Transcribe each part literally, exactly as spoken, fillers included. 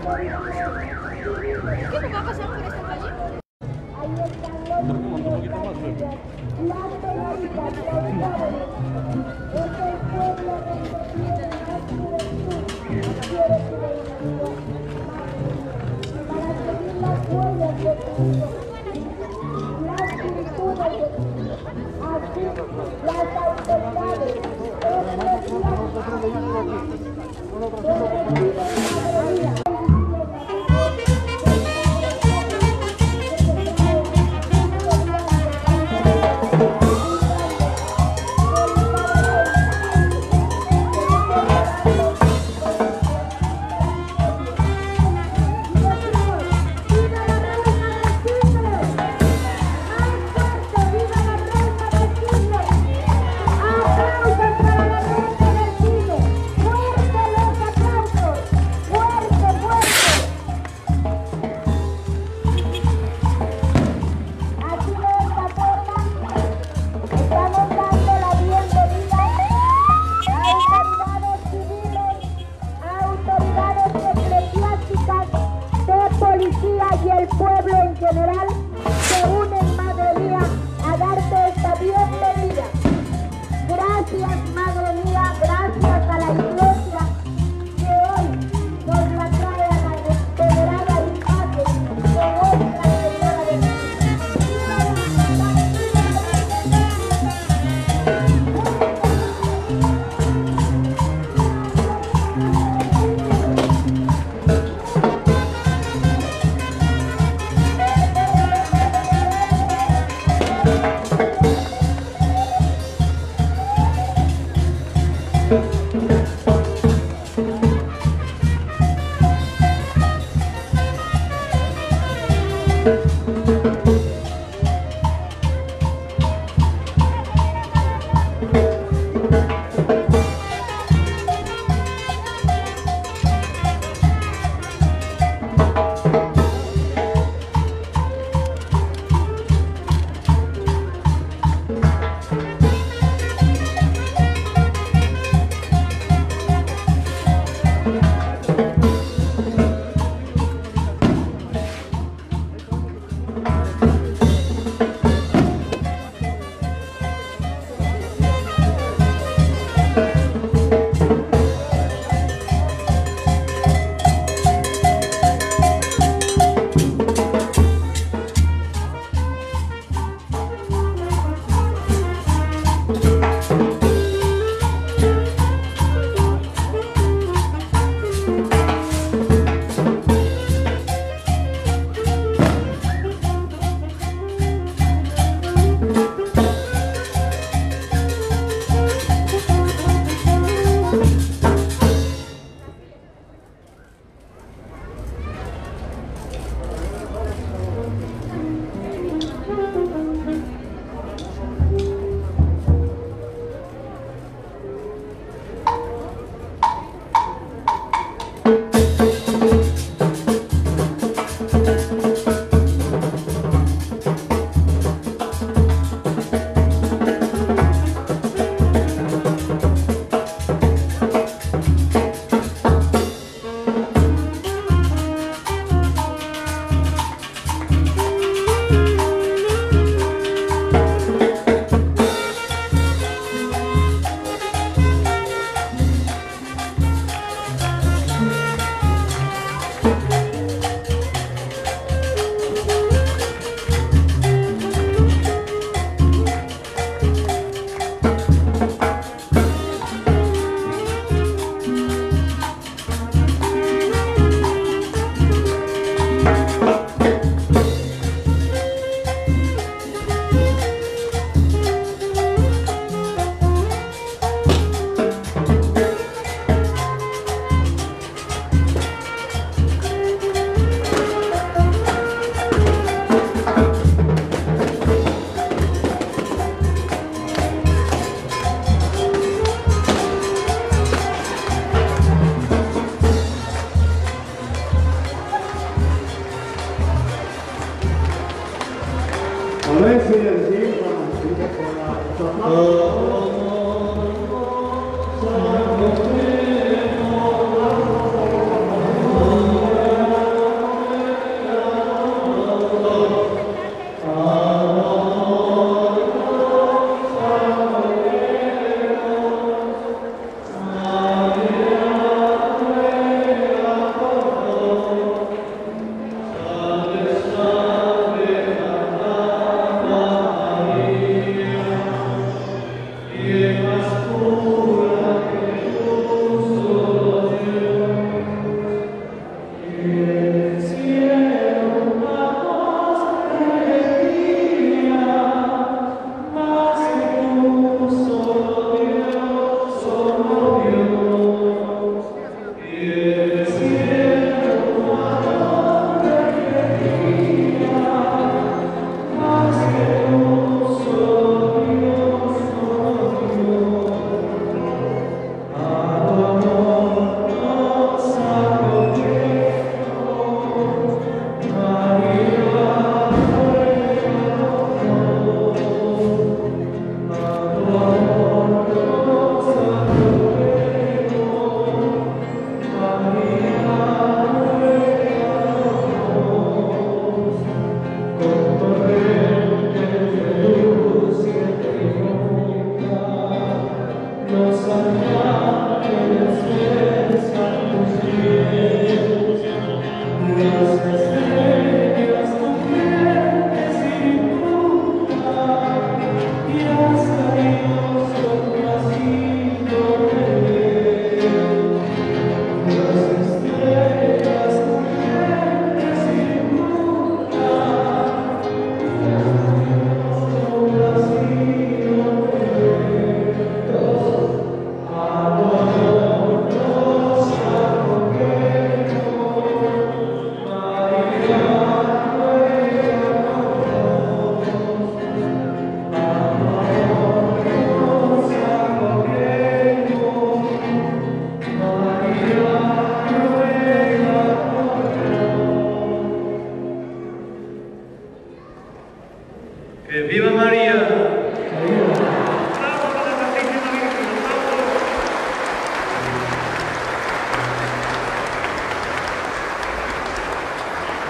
¿Qué no va a pasar por esta calle? Un poquito más,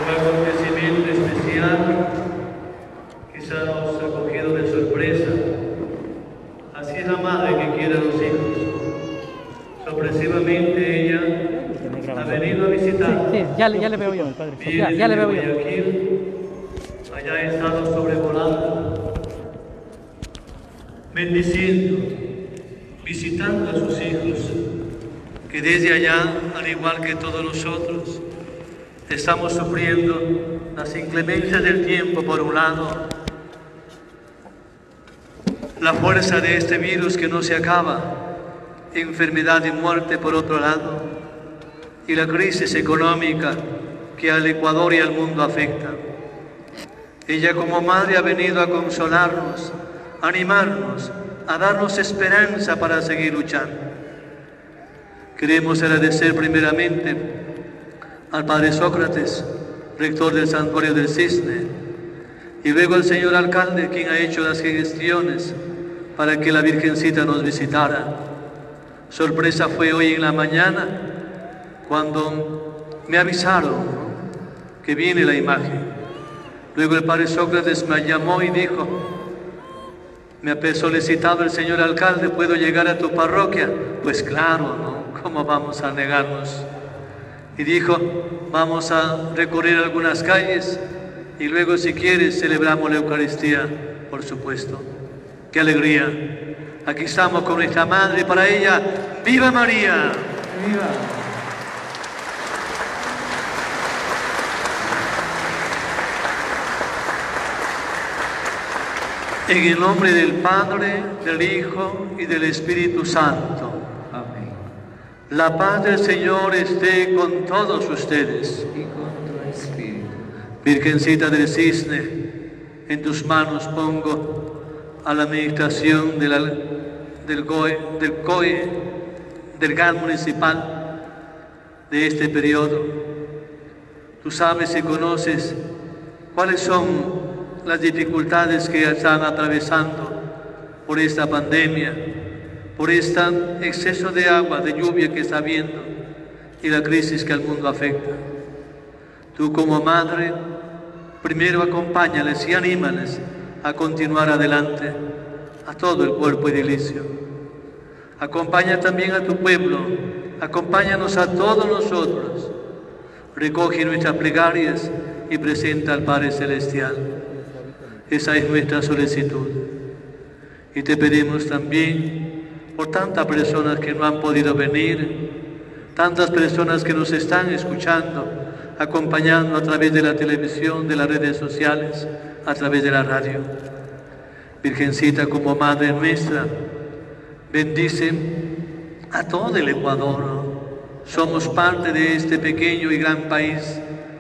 un acontecimiento especial, quizá nos ha cogido de sorpresa. Así es la madre que quiere a los hijos. Sorpresivamente ella ha venido a visitar. Sí, sí, ya, ya le veo yo, padre. Ya, ya le veo yo. Allá ha estado sobrevolando, bendiciendo, visitando a sus hijos, que desde allá, al igual que todos nosotros, estamos sufriendo las inclemencias del tiempo por un lado, la fuerza de este virus que no se acaba, enfermedad y muerte por otro lado, y la crisis económica que al Ecuador y al mundo afecta. Ella como madre ha venido a consolarnos, a animarnos, a darnos esperanza para seguir luchando. Queremos agradecer primeramente al Padre Sócrates, rector del Santuario del Cisne, y luego al señor alcalde, quien ha hecho las gestiones para que la Virgencita nos visitara. Sorpresa fue hoy en la mañana cuando me avisaron, ¿no?, que viene la imagen. Luego el Padre Sócrates me llamó y dijo: me ha solicitado el señor alcalde, ¿puedo llegar a tu parroquia? Pues claro, ¿no? ¿Cómo vamos a negarnos? Y dijo: vamos a recorrer algunas calles y luego, si quieres, celebramos la Eucaristía, por supuesto. ¡Qué alegría! Aquí estamos con nuestra madre, para ella, ¡viva María! ¡Viva! En el nombre del Padre, del Hijo y del Espíritu Santo. Amén. La paz del Señor esté con todos ustedes. Y con tu espíritu. Virgencita del Cisne, en tus manos pongo a la administración de la, del, GOE, del COE, del G A N municipal de este periodo. Tú sabes y conoces cuáles son las dificultades que están atravesando por esta pandemia, por este exceso de agua, de lluvia que está habiendo y la crisis que al mundo afecta. Tú como madre, primero acompáñales y anímales a continuar adelante, a todo el cuerpo edilicio. Acompaña también a tu pueblo, acompáñanos a todos nosotros. Recoge nuestras plegarias y presenta al Padre Celestial. Esa es nuestra solicitud. Y te pedimos también por tantas personas que no han podido venir, tantas personas que nos están escuchando, acompañando a través de la televisión, de las redes sociales, a través de la radio. Virgencita, como Madre nuestra, bendice a todo el Ecuador. Somos parte de este pequeño y gran país.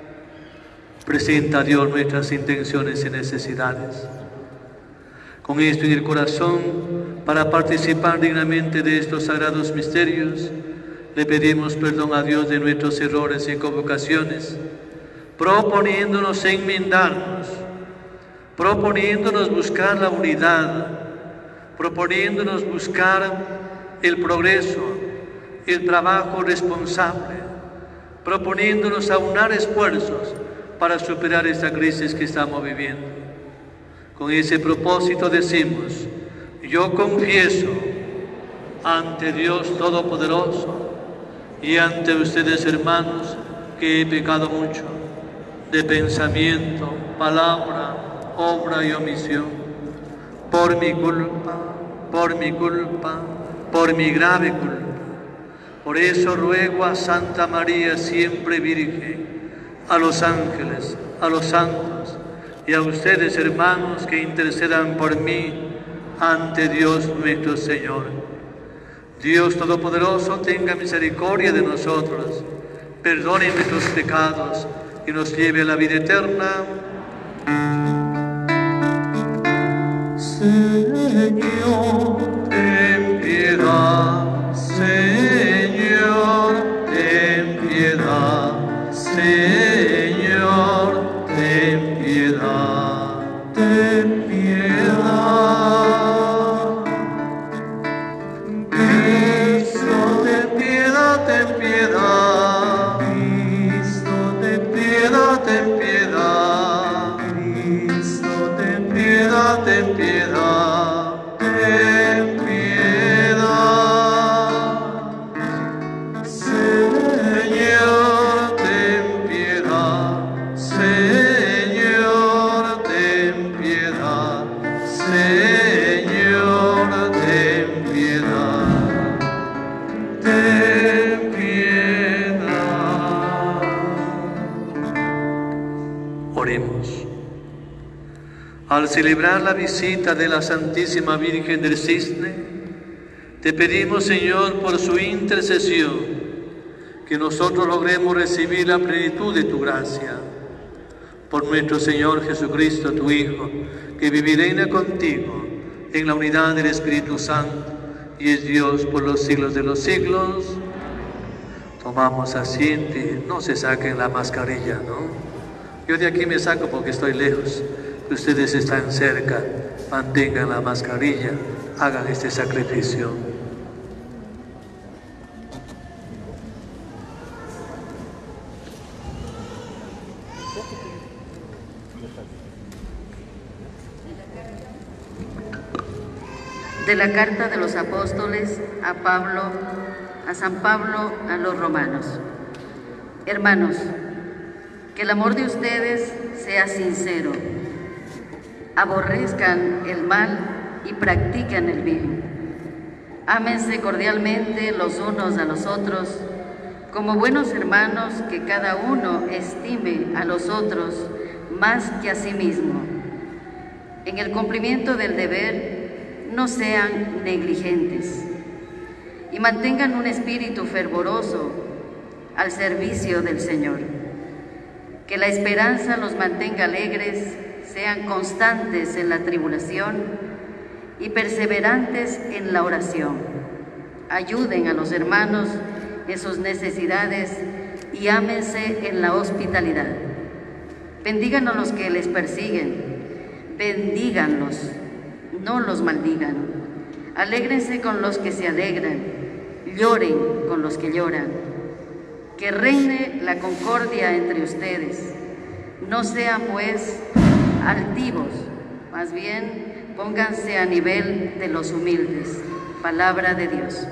Presenta a Dios nuestras intenciones y necesidades. Con esto en el corazón, para participar dignamente de estos sagrados misterios, le pedimos perdón a Dios de nuestros errores y equivocaciones, proponiéndonos enmendarnos, proponiéndonos buscar la unidad, proponiéndonos buscar el progreso, el trabajo responsable, proponiéndonos aunar esfuerzos para superar esta crisis que estamos viviendo. Con ese propósito decimos: yo confieso ante Dios Todopoderoso y ante ustedes, hermanos, que he pecado mucho de pensamiento, palabra, obra y omisión, por mi culpa, por mi culpa, por mi grave culpa. Por eso ruego a Santa María, siempre Virgen, a los ángeles, a los santos y a ustedes, hermanos, que intercedan por mí ante Dios nuestro Señor. Dios Todopoderoso tenga misericordia de nosotros, perdone nuestros pecados y nos lleve a la vida eterna. Señor, ten piedad, Señor, ten piedad. Señor, ten piedad, ten piedad. Cristo, ten piedad, ten piedad. Cristo, ten piedad, ten piedad. Oremos. Al celebrar la visita de la Santísima Virgen del Cisne, te pedimos, Señor, por su intercesión, que nosotros logremos recibir la plenitud de tu gracia. Por nuestro Señor Jesucristo, tu Hijo, que vive y reina contigo en la unidad del Espíritu Santo y es Dios por los siglos de los siglos. Tomamos asiento y no se saquen la mascarilla, ¿no? Yo de aquí me saco porque estoy lejos. Ustedes están cerca, mantengan la mascarilla, hagan este sacrificio. De la carta de los apóstoles a Pablo, a San Pablo a los romanos. Hermanos, que el amor de ustedes sea sincero. Aborrezcan el mal y practiquen el bien. Ámense cordialmente los unos a los otros, como buenos hermanos, que cada uno estime a los otros más que a sí mismo. En el cumplimiento del deber, no sean negligentes y mantengan un espíritu fervoroso al servicio del Señor. Que la esperanza los mantenga alegres, sean constantes en la tribulación y perseverantes en la oración. Ayuden a los hermanos en sus necesidades y ámense en la hospitalidad. Bendigan a los que les persiguen, bendíganlos, no los maldigan. Alégrense con los que se alegran, lloren con los que lloran. Que reine la concordia entre ustedes. No sean, pues, altivos, más bien pónganse a nivel de los humildes. Palabra de Dios.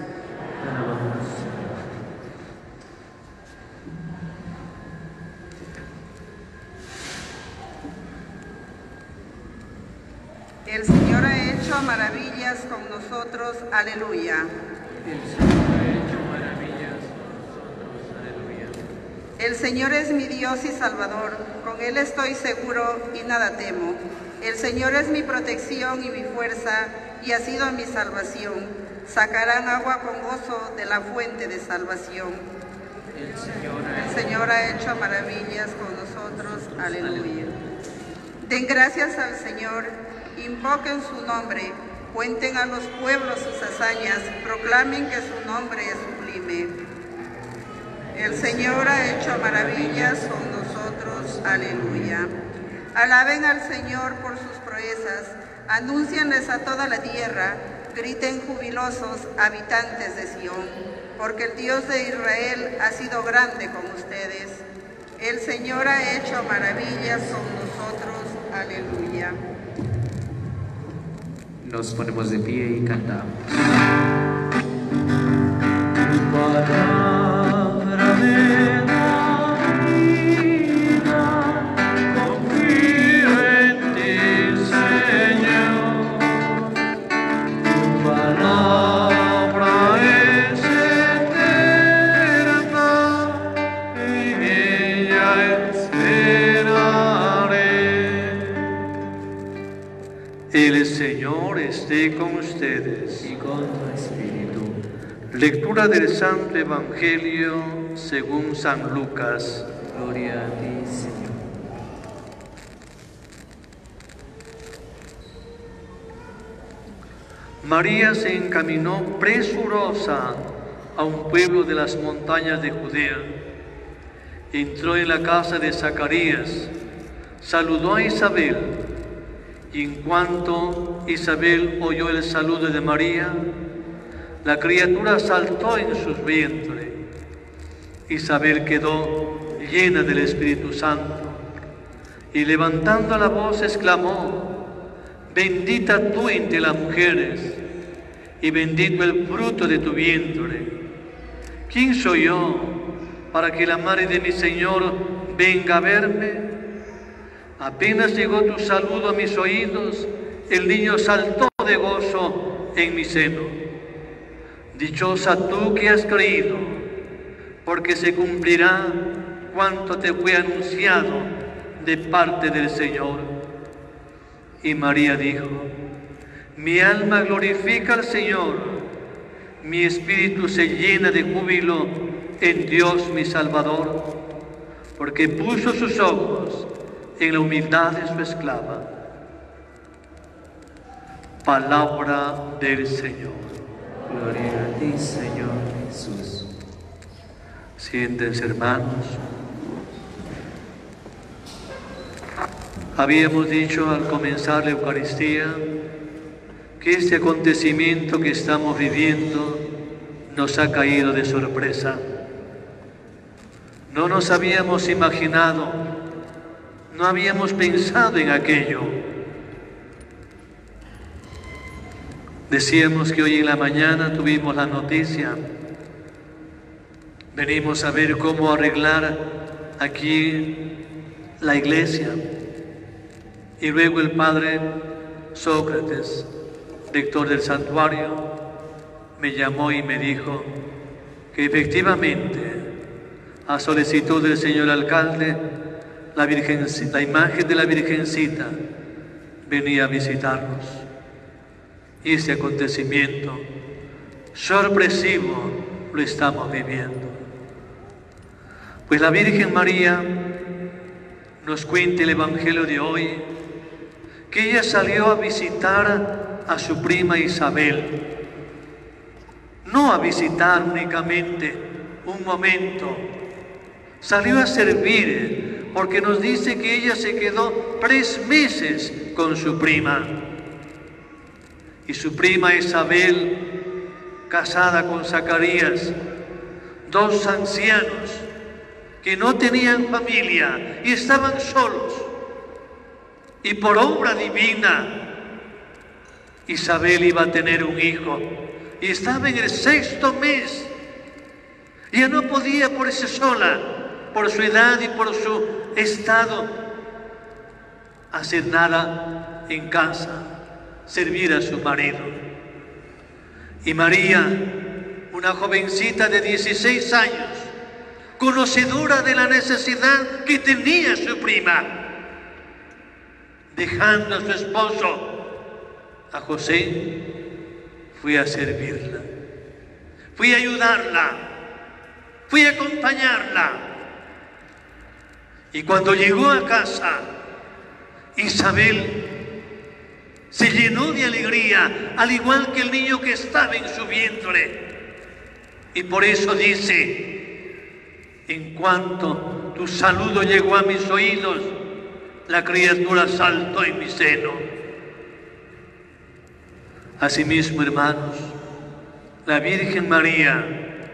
El Señor ha hecho maravillas con nosotros, aleluya. El Señor ha hecho maravillas con nosotros, aleluya. El Señor es mi Dios y Salvador, con Él estoy seguro y nada temo. El Señor es mi protección y mi fuerza, y ha sido mi salvación. Sacarán agua con gozo de la fuente de salvación. El Señor ha, El Señor ha hecho maravillas con nosotros, aleluya. Den gracias al Señor, invoquen su nombre, cuenten a los pueblos sus hazañas, proclamen que su nombre es sublime. El Señor ha hecho maravillas con nosotros, aleluya. Alaben al Señor por sus proezas, anúncienles a toda la tierra, griten jubilosos habitantes de Sión, porque el Dios de Israel ha sido grande con ustedes. El Señor ha hecho maravillas con nosotros, aleluya. Nos ponemos de pie y cantamos. Palabra de la vida, confío en ti, Señor. Tu palabra es eterna, en ella esperaré. El Señor esté con ustedes. Y con tu espíritu. Lectura del Santo Evangelio según San Lucas. Gloria a ti, Señor. María se encaminó presurosa a un pueblo de las montañas de Judea. Entró en la casa de Zacarías, saludó a Isabel, y en cuanto Isabel oyó el saludo de María, la criatura saltó en sus vientres. Isabel quedó llena del Espíritu Santo y levantando la voz exclamó: bendita tú entre las mujeres y bendito el fruto de tu vientre. ¿Quién soy yo para que la madre de mi Señor venga a verme? Apenas llegó tu saludo a mis oídos, el niño saltó de gozo en mi seno. Dichosa tú que has creído, porque se cumplirá cuanto te fue anunciado de parte del Señor. Y María dijo: mi alma glorifica al Señor, mi espíritu se llena de júbilo en Dios mi Salvador, porque puso sus ojos en la humildad de su esclava. Palabra del Señor. Gloria a ti, Señor Jesús. Siéntense, hermanos. Habíamos dicho al comenzar la Eucaristía que este acontecimiento que estamos viviendo nos ha caído de sorpresa. No nos habíamos imaginado, no habíamos pensado en aquello. Decíamos que hoy en la mañana tuvimos la noticia. Venimos a ver cómo arreglar aquí la iglesia. Y luego el padre Sócrates, rector del santuario, me llamó y me dijo que efectivamente, a solicitud del señor alcalde, la, Virgen, la imagen de la Virgencita venía a visitarnos. Y este acontecimiento sorpresivo lo estamos viviendo. Pues la Virgen María nos cuenta el Evangelio de hoy que ella salió a visitar a su prima Isabel, no a visitar únicamente un momento, salió a servir, porque nos dice que ella se quedó tres meses con su prima. Y su prima Isabel, casada con Zacarías, dos ancianos que no tenían familia y estaban solos. Y por obra divina, Isabel iba a tener un hijo y estaba en el sexto mes. Ya no podía por sí sola, por su edad y por su estado, hacer nada en casa, servir a su marido. Y María, una jovencita de dieciséis años, conocedora de la necesidad que tenía su prima, dejando a su esposo, a José, fui a servirla, fui a ayudarla, fui a acompañarla. Y cuando llegó a casa, Isabel se llenó de alegría, al igual que el niño que estaba en su vientre. Y por eso dice: en cuanto tu saludo llegó a mis oídos, la criatura saltó en mi seno. Asimismo, hermanos, la Virgen María,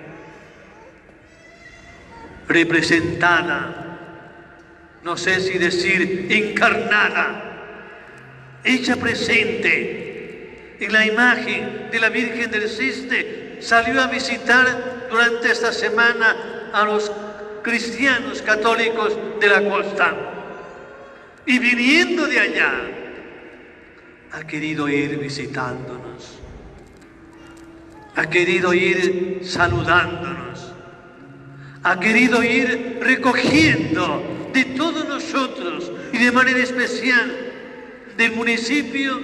representada, no sé si decir encarnada, hecha presente en la imagen de la Virgen del Cisne, salió a visitar durante esta semana a los cristianos católicos de la costa. Y viniendo de allá, ha querido ir visitándonos, ha querido ir saludándonos, ha querido ir recogiendo de todos nosotros y de manera especial del municipio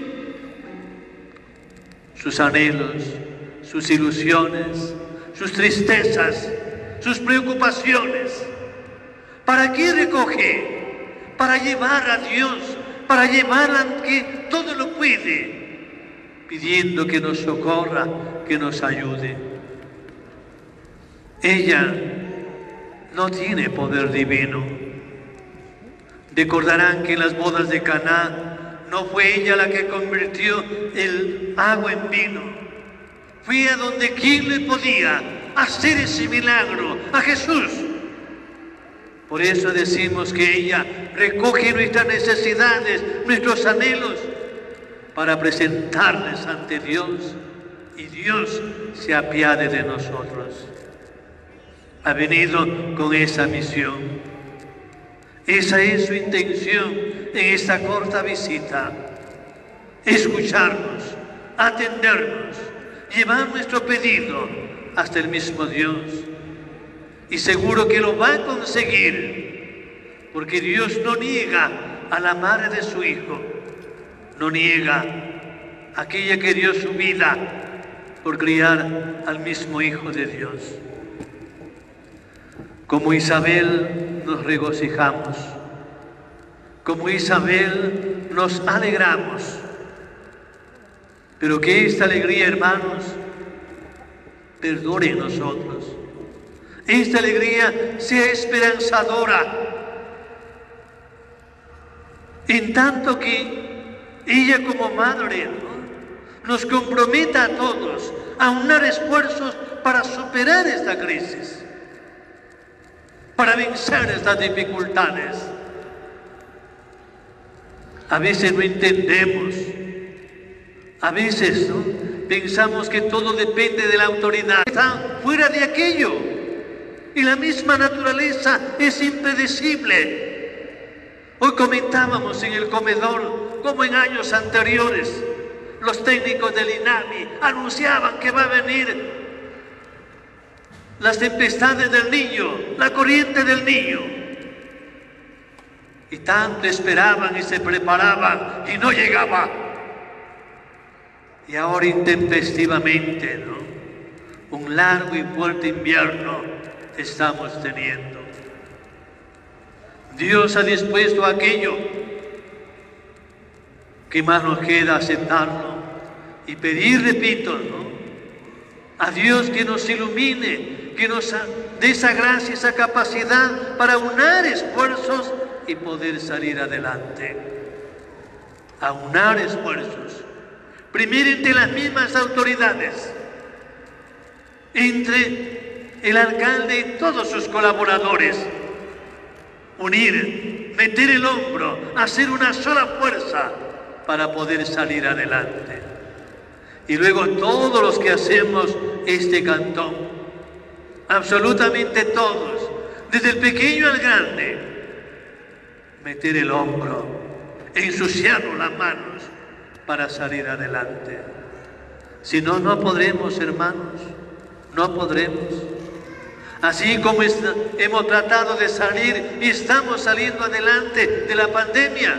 sus anhelos, sus ilusiones, sus tristezas, sus preocupaciones. ¿Para qué recoge? Para llevar a Dios, para llevar a que todo lo puede, pidiendo que nos socorra, que nos ayude. Ella no tiene poder divino. Recordarán que en las bodas de Caná no fue ella la que convirtió el agua en vino. Fue a donde quien le podía hacer ese milagro, a Jesús. Por eso decimos que ella recoge nuestras necesidades, nuestros anhelos, para presentarles ante Dios, y Dios se apiade de nosotros. Ha venido con esa misión. Esa es su intención en esta corta visita: escucharnos, atendernos, llevar nuestro pedido hasta el mismo Dios. Y seguro que lo va a conseguir, porque Dios no niega a la madre de su Hijo, no niega a aquella que dio su vida por criar al mismo Hijo de Dios. Como Isabel nos regocijamos, como Isabel nos alegramos, pero que esta alegría, hermanos, perdure en nosotros. Esta alegría sea esperanzadora, en tanto que ella como madre, ¿no?, nos comprometa a todos a unar esfuerzos para superar esta crisis, para vencer estas dificultades. A veces no entendemos, a veces, ¿no?, pensamos que todo depende de la autoridad, está fuera de aquello, y la misma naturaleza es impredecible. Hoy comentábamos en el comedor como en años anteriores los técnicos del INAMI anunciaban que va a venir las tempestades del Niño, la corriente del Niño, y tanto esperaban y se preparaban y no llegaba. Y ahora intempestivamente, ¿no?, un largo y fuerte invierno estamos teniendo. Dios ha dispuesto aquello, que más nos queda aceptarlo y pedir, repito, ¿no?, a Dios que nos ilumine, que nos dé esa gracia, esa capacidad para unar esfuerzos y poder salir adelante. Aunar esfuerzos, primero entre las mismas autoridades, entre el alcalde y todos sus colaboradores, unir, meter el hombro, hacer una sola fuerza para poder salir adelante. Y luego todos los que hacemos este cantón, absolutamente todos, desde el pequeño al grande, meter el hombro, ensuciarnos las manos para salir adelante. Si no, no podremos, hermanos, no podremos. Así como hemos tratado de salir y estamos saliendo adelante de la pandemia,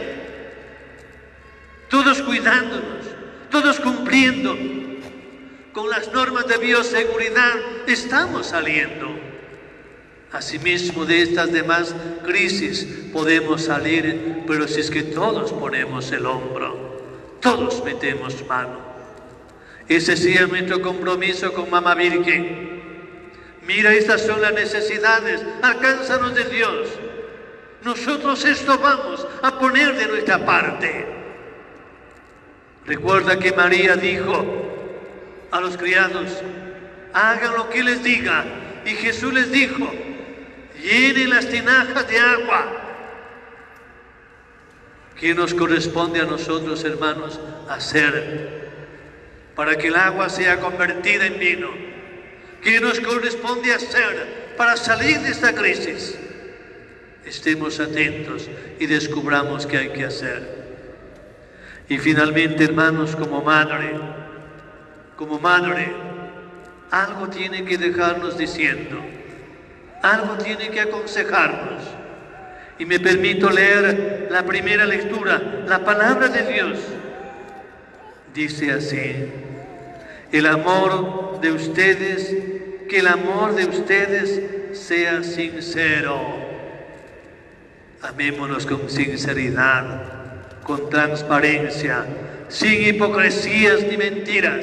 todos cuidándonos, todos cumpliendo con las normas de bioseguridad, estamos saliendo. Asimismo, de estas demás crisis podemos salir, pero si es que todos ponemos el hombro, todos metemos mano. Ese sí es nuestro compromiso con Mamá Virgen. Mira, estas son las necesidades, alcánzanos de Dios. Nosotros esto vamos a poner de nuestra parte. Recuerda que María dijo a los criados, hagan lo que les diga. Y Jesús les dijo, llenen las tinajas de agua. ¿Qué nos corresponde a nosotros, hermanos, hacer para que el agua sea convertida en vino? ¿Qué nos corresponde hacer para salir de esta crisis? Estemos atentos y descubramos qué hay que hacer. Y finalmente, hermanos, como madre, como madre, algo tiene que dejarnos diciendo, algo tiene que aconsejarnos. Y me permito leer la primera lectura, la palabra de Dios. Dice así, el amor de ustedes, que el amor de ustedes sea sincero. Amémonos con sinceridad, con transparencia, sin hipocresías ni mentiras.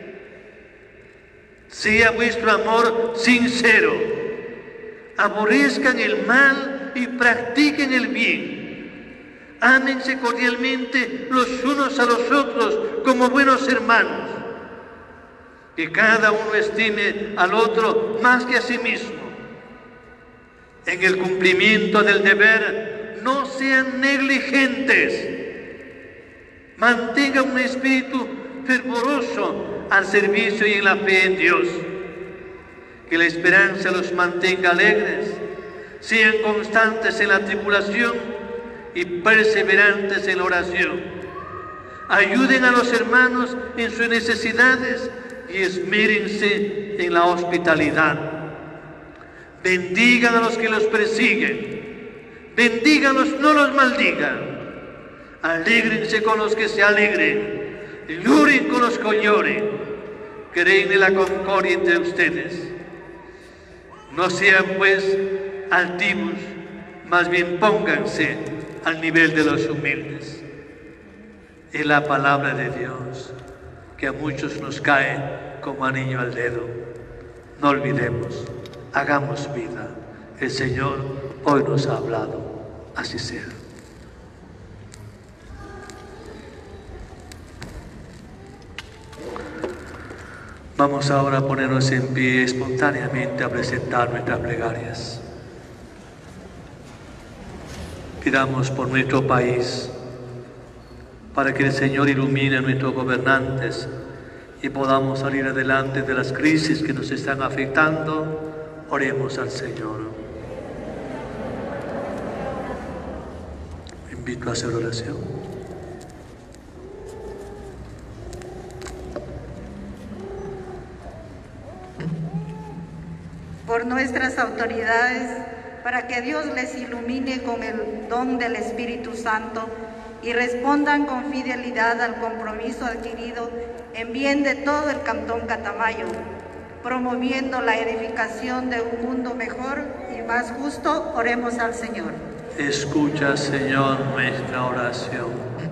Sea vuestro amor sincero. Aborrezcan el mal y practiquen el bien. Ámense cordialmente los unos a los otros como buenos hermanos. Que cada uno estime al otro más que a sí mismo. En el cumplimiento del deber, no sean negligentes. Mantengan un espíritu fervoroso al servicio y en la fe en Dios. Que la esperanza los mantenga alegres, sean constantes en la tribulación y perseverantes en la oración. Ayuden a los hermanos en sus necesidades y esmérense en la hospitalidad. Bendigan a los que los persiguen, Bendígalos, no los maldigan. Alégrense con los que se alegren. Lloren con los que lloren. Que reine la concordia entre ustedes. No sean pues altivos, más bien pónganse al nivel de los humildes. Es la palabra de Dios que a muchos nos cae como anillo al dedo. No olvidemos, hagamos vida. El Señor hoy nos ha hablado. Así sea. Vamos ahora a ponernos en pie espontáneamente a presentar nuestras plegarias. Pidamos por nuestro país, para que el Señor ilumine a nuestros gobernantes y podamos salir adelante de las crisis que nos están afectando. Oremos al Señor. Invito a hacer oración. Por nuestras autoridades, para que Dios les ilumine con el don del Espíritu Santo y respondan con fidelidad al compromiso adquirido en bien de todo el Cantón Catamayo, promoviendo la edificación de un mundo mejor y más justo. Oremos al Señor. Escucha, Señor, nuestra oración.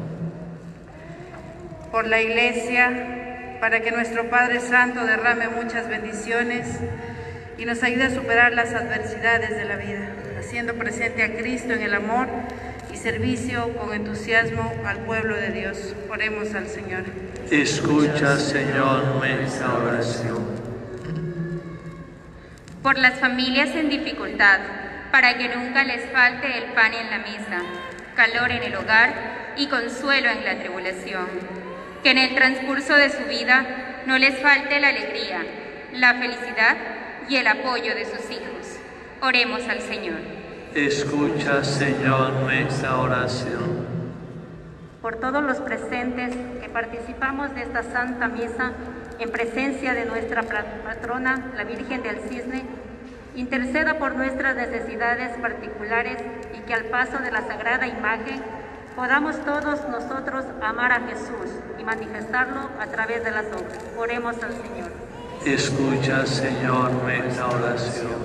Por la Iglesia, para que nuestro Padre Santo derrame muchas bendiciones y nos ayude a superar las adversidades de la vida, haciendo presente a Cristo en el amor y servicio con entusiasmo al pueblo de Dios. Oremos al Señor. Escucha, Señor, nuestra oración. Por las familias en dificultad, para que nunca les falte el pan en la mesa, calor en el hogar y consuelo en la tribulación. Que en el transcurso de su vida no les falte la alegría, la felicidad y el apoyo de sus hijos. Oremos al Señor. Escucha, Señor, nuestra oración. Por todos los presentes que participamos de esta Santa Misa en presencia de nuestra patrona, la Virgen del Cisne, interceda por nuestras necesidades particulares y que al paso de la Sagrada Imagen podamos todos nosotros amar a Jesús y manifestarlo a través de las obras. Oremos al Señor. Escucha, Señor, nuestra oración.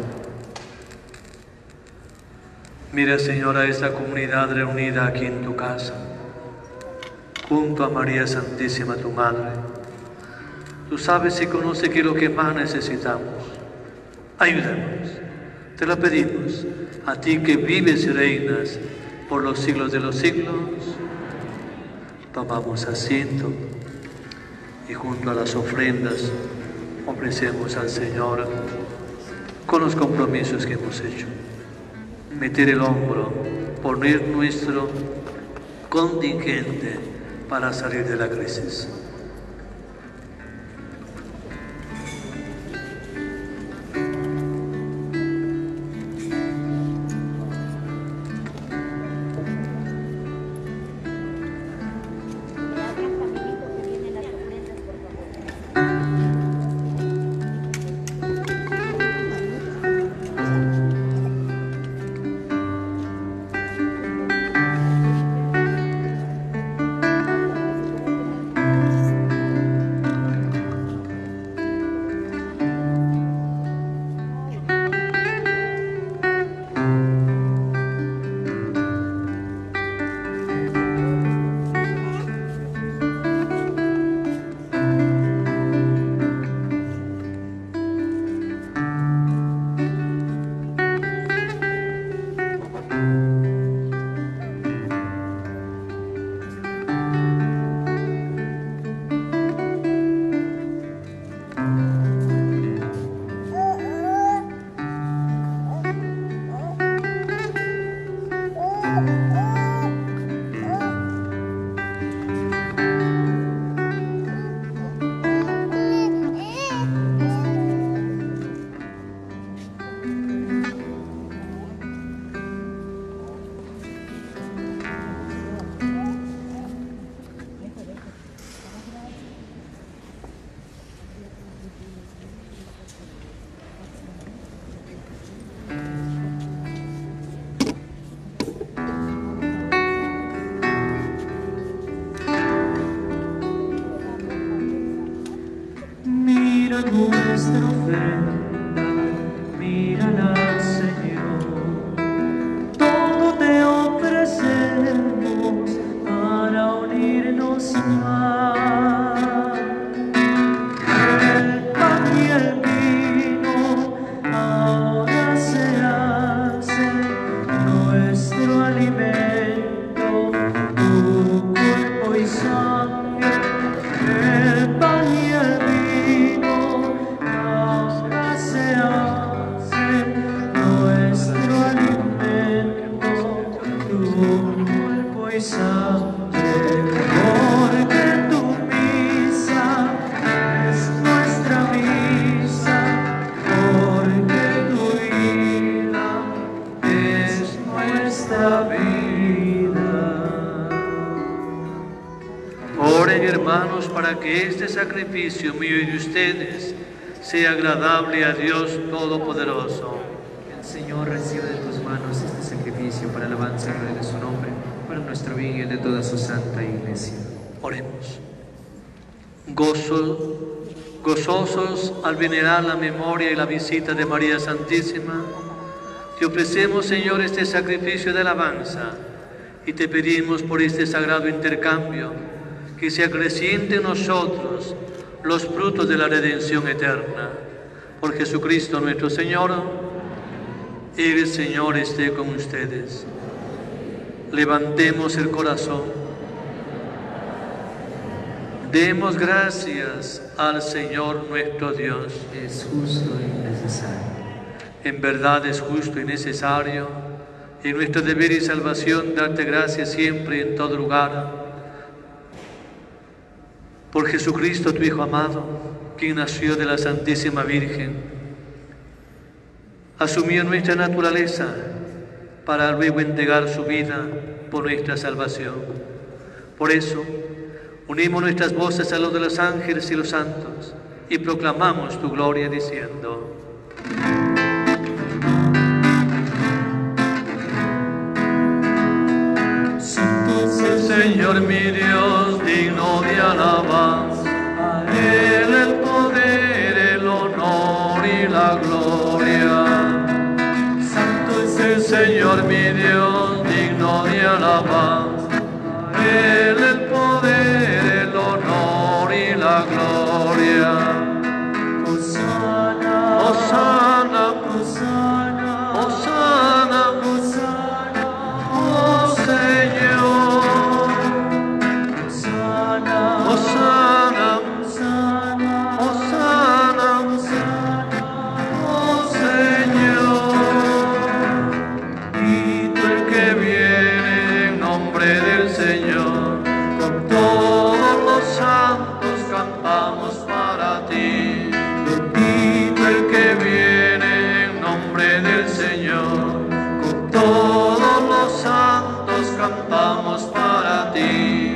Mira, Señor, a esta comunidad reunida aquí en tu casa, junto a María Santísima, tu Madre. Tú sabes y conoces que es lo que más necesitamos. Ayúdanos, te lo pedimos, a ti que vives y reinas por los siglos de los siglos. Tomamos asiento y junto a las ofrendas ofrecemos al Señor con los compromisos que hemos hecho. Meter el hombro, poner nuestro contingente para salir de la crisis. nuestra vida. Oren, hermanos, para que este sacrificio mío y de ustedes sea agradable a Dios Todopoderoso. El Señor reciba de tus manos este sacrificio para alabanza y gloria de su nombre, para nuestro bien y el de toda su santa Iglesia. Oremos. Gozo, gozosos al venerar la memoria y la visita de María Santísima, te ofrecemos, Señor, este sacrificio de alabanza y te pedimos por este sagrado intercambio que se acreciente en nosotros los frutos de la redención eterna. Por Jesucristo nuestro Señor. El Señor esté con ustedes. Levantemos el corazón. Demos gracias al Señor nuestro Dios. Es justo y necesario. En verdad es justo y necesario, y nuestro deber y salvación, darte gracias siempre y en todo lugar. Por Jesucristo, tu Hijo amado, quien nació de la Santísima Virgen, asumió nuestra naturaleza para luego entregar su vida por nuestra salvación. Por eso, unimos nuestras voces a los de los ángeles y los santos y proclamamos tu gloria diciendo: Señor mi Dios, digno de alabanza, a Él el poder, el honor y la gloria. Santo es el Señor mi Dios, digno de alabanza, a Él el poder, el honor y la gloria. Hosana, Hosana, Hosana, Hosana, Hosana, oh Señor. Hosana, Hosana, Hosana, oh Señor. Bendito el que viene en nombre del Señor. Con todos los santos cantamos para ti. Bendito el que viene en nombre del Señor. Con todos los santos cantamos para ti.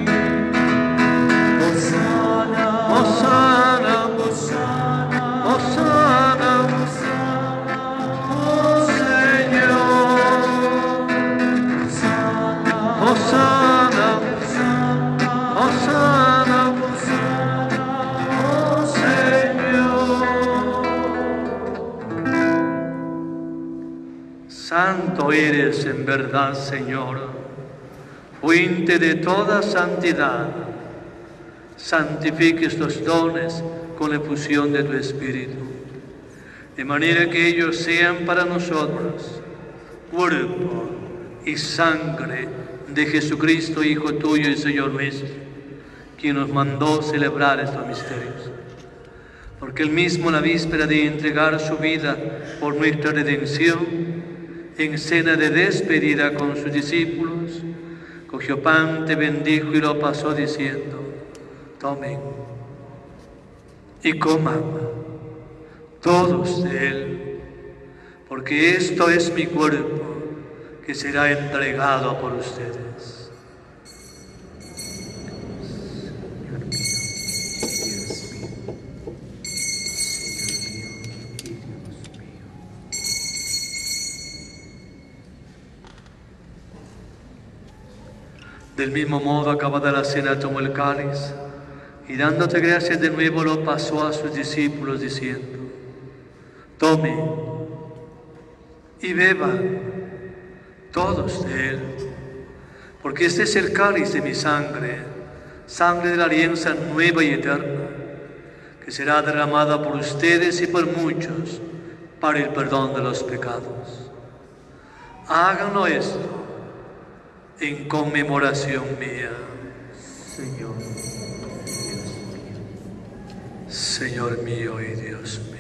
Hosana, Hosana, Hosana, oh Señor. Hosana, Hosana, oh Señor. Santo eres en verdad, Señor, fuente de toda santidad. Santifique estos dones con la efusión de tu Espíritu, de manera que ellos sean para nosotros cuerpo y sangre de Jesucristo, Hijo tuyo y Señor nuestro, quien nos mandó celebrar estos misterios. Porque él mismo, la víspera de entregar su vida por nuestra redención, en cena de despedida con sus discípulos, cogió pan, te bendijo y lo pasó diciendo: tomen y coman todos de él, porque esto es mi cuerpo que será entregado por ustedes. Señor mío, Dios mío, Señor mío y Dios mío. Del mismo modo, acabada la cena, tomó el cáliz y dándote gracias de nuevo lo pasó a sus discípulos diciendo: tome y beban todos de él, porque este es el cáliz de mi sangre, sangre de la alianza nueva y eterna, que será derramada por ustedes y por muchos para el perdón de los pecados. Háganlo esto en conmemoración mía. Señor, Señor mío y Dios mío.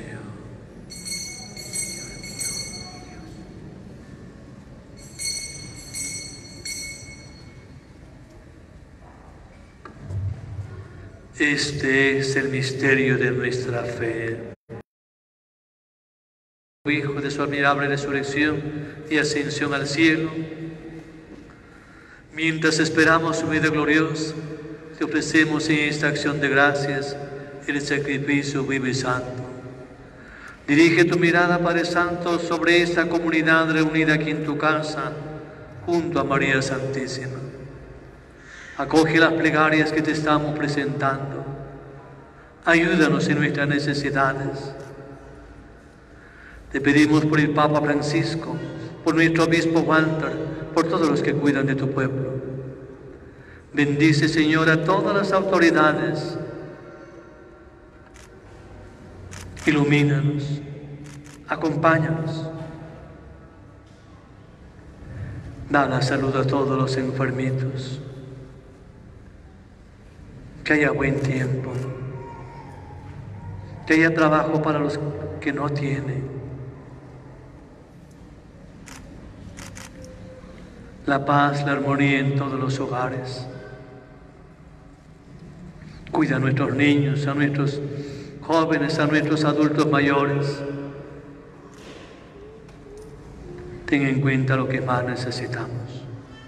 Este es el misterio de nuestra fe. Hijo, de su admirable resurrección y ascensión al cielo, Mientras esperamos su vida gloriosa, te ofrecemos en esta acción de gracias el sacrificio vivo y santo. Dirige tu mirada, Padre Santo, sobre esta comunidad reunida aquí en tu casa, junto a María Santísima. Acoge las plegarias que te estamos presentando. Ayúdanos en nuestras necesidades. Te pedimos por el Papa Francisco, por nuestro obispo Walter, por todos los que cuidan de tu pueblo. Bendice, Señor, a todas las autoridades. Ilumínanos, acompáñanos. Da la salud a todos los enfermitos. Que haya buen tiempo. Que haya trabajo para los que no tienen. La paz, la armonía en todos los hogares. Cuida a nuestros niños, a nuestros jóvenes, a nuestros adultos mayores. Ten en cuenta lo que más necesitamos.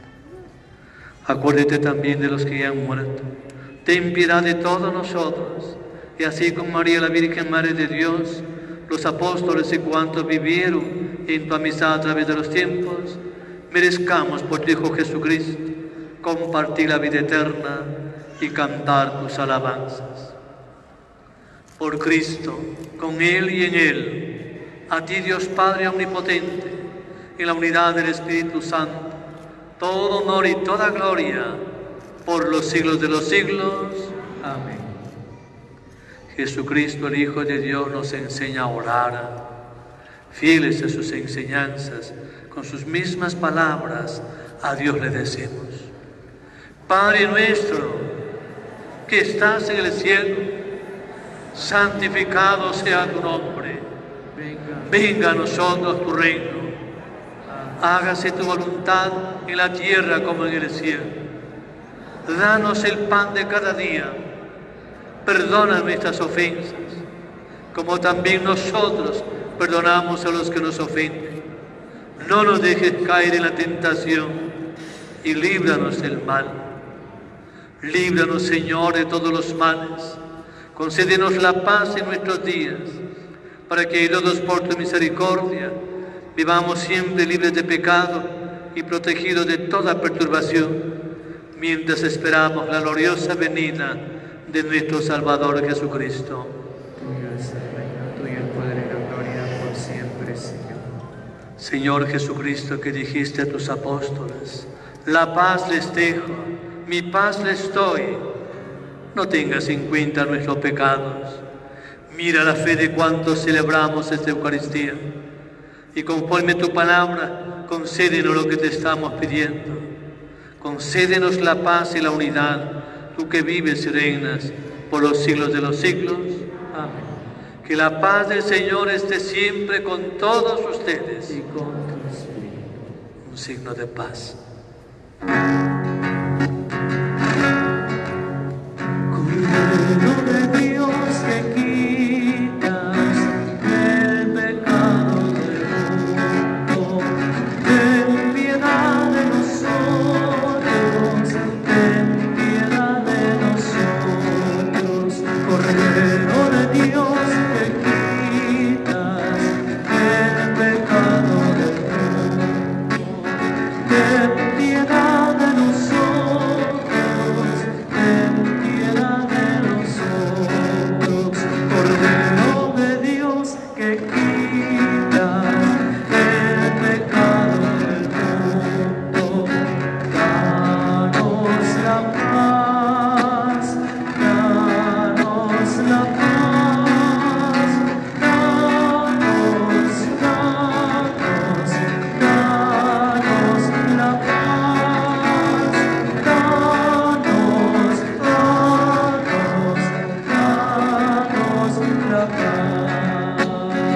Acuérdate también de los que ya han muerto. Ten piedad de todos nosotros. Y así con María, la Virgen Madre de Dios, los apóstoles y cuantos vivieron en tu amistad a través de los tiempos, merezcamos por tu Hijo Jesucristo compartir la vida eterna y cantar tus alabanzas. Por Cristo, con Él y en Él, a ti Dios Padre Omnipotente, en la unidad del Espíritu Santo, todo honor y toda gloria por los siglos de los siglos. Amén. Jesucristo, el Hijo de Dios, nos enseña a orar. Fieles a sus enseñanzas, con sus mismas palabras, a Dios le decimos: Padre nuestro, que estás en el cielo, santificado sea tu nombre. Venga a nosotros tu reino. Hágase tu voluntad en la tierra como en el cielo. Danos el pan de cada día. Perdona nuestras ofensas, como también nosotros perdonamos a los que nos ofenden. No nos dejes caer en la tentación y líbranos del mal. Líbranos, Señor, de todos los males. Concédenos la paz en nuestros días, para que, ayudados por tu misericordia, vivamos siempre libres de pecado y protegidos de toda perturbación, mientras esperamos la gloriosa venida de nuestro Salvador Jesucristo. Tuyo es el reino, tuyo el poder y la gloria por siempre, Señor. Señor Jesucristo, que dijiste a tus apóstoles: la paz les dejo, mi paz les doy. No tengas en cuenta nuestros pecados. Mira la fe de cuantos celebramos esta Eucaristía, y conforme a tu palabra, concédenos lo que te estamos pidiendo. Concédenos la paz y la unidad, tú que vives y reinas por los siglos de los siglos. Amén. Que la paz del Señor esté siempre con todos ustedes. Y con tu espíritu. Un signo de paz. Cordero de Dios, que quitas el pecado del mundo, ten piedad de nosotros, ten piedad de nosotros. Cordero de Dios, que quitas el pecado del mundo, ten piedad de nosotros, ten piedad de nosotros. Cordero de Dios, que quitas el pecado del mundo, danos la paz, danos la paz, danos, danos, danos la paz, danos, danos, danos la paz.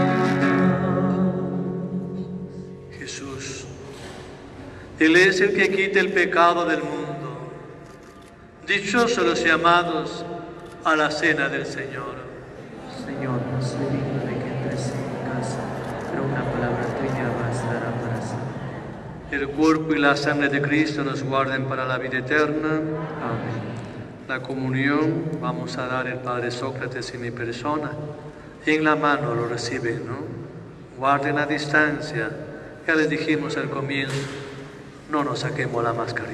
Jesús, Él es el que quita el pecado del mundo. Dichosos los llamados a la cena del Señor. Señor, no soy digno de que entres en mi casa, pero una palabra tuya bastará para siempre. el cuerpo y la sangre de Cristo nos guarden para la vida eterna. Amén. La comunión vamos a dar el Padre Sócrates y mi persona. En la mano lo reciben, ¿no? Guarden a distancia. Ya les dijimos al comienzo, no nos saquemos la mascarilla.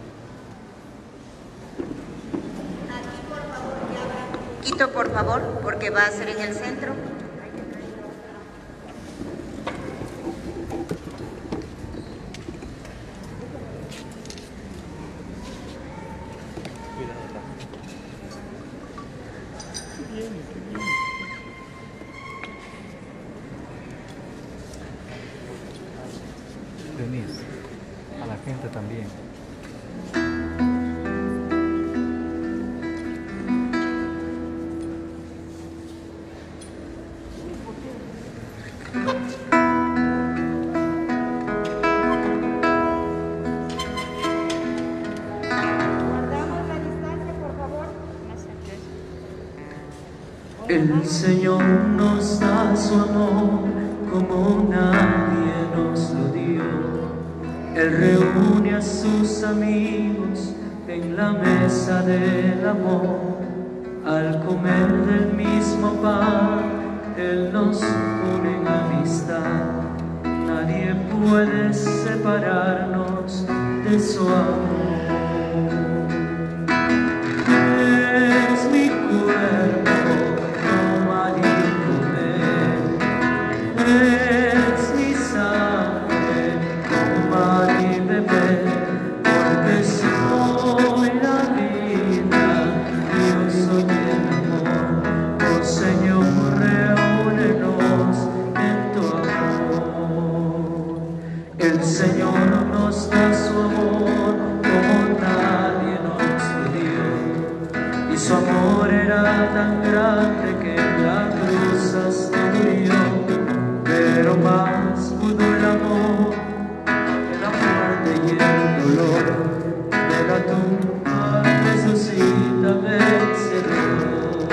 Quito, por favor, porque va a ser en el centro. Denise, a la gente también. El Señor nos da su amor como nadie nos lo dio. Él reúne a sus amigos en la mesa del amor. Al comer del mismo pan, Él nos une en amistad. Nadie puede separarnos de su amor. Es mi cuerpo. Es mi sangre, tomar y beber, porque soy la vida, yo soy el amor. Oh Señor, reúnenos en tu amor. El Señor nos da su amor como nadie nos lo dio, y su amor era tan grande que en la cruz hasta murió. Pero más pudo el amor que la muerte y el dolor. De la tumba resucita vencedor.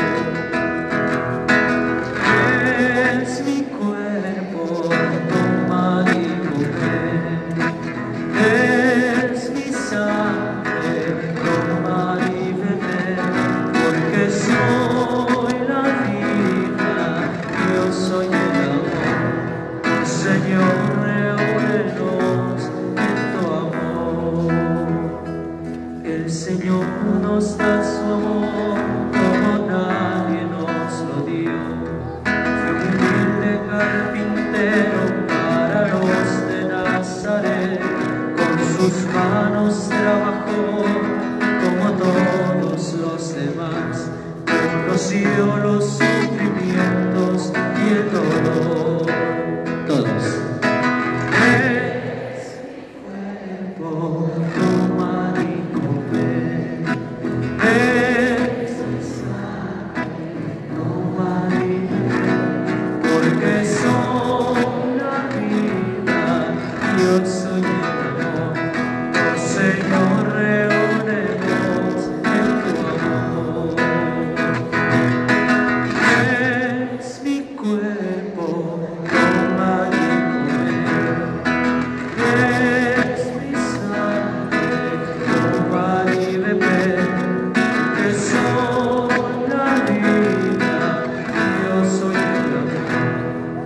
Es mi cuerpo, tomad y comed. Es mi sangre, tomad y bebed, porque soy la vida, yo soy el amor. Señor, reúnenos en tu amor. El Señor nos da su amor como nadie nos lo dio. Fue un humilde carpintero para los de Nazaret. Con sus manos trabajó como todos los demás. Conoció los sufrimientos y el dolor. Todos. Es mi cuerpo, tomar y comer. Es mi sangre, tomar y beber, porque soy la vida, yo soy el amor. Oh Señor, reúnenos en tu amor. Es mi cuerpo, tomar y comer. Es mi sangre, tomar y beber, que soy la vida, yo soy el amor.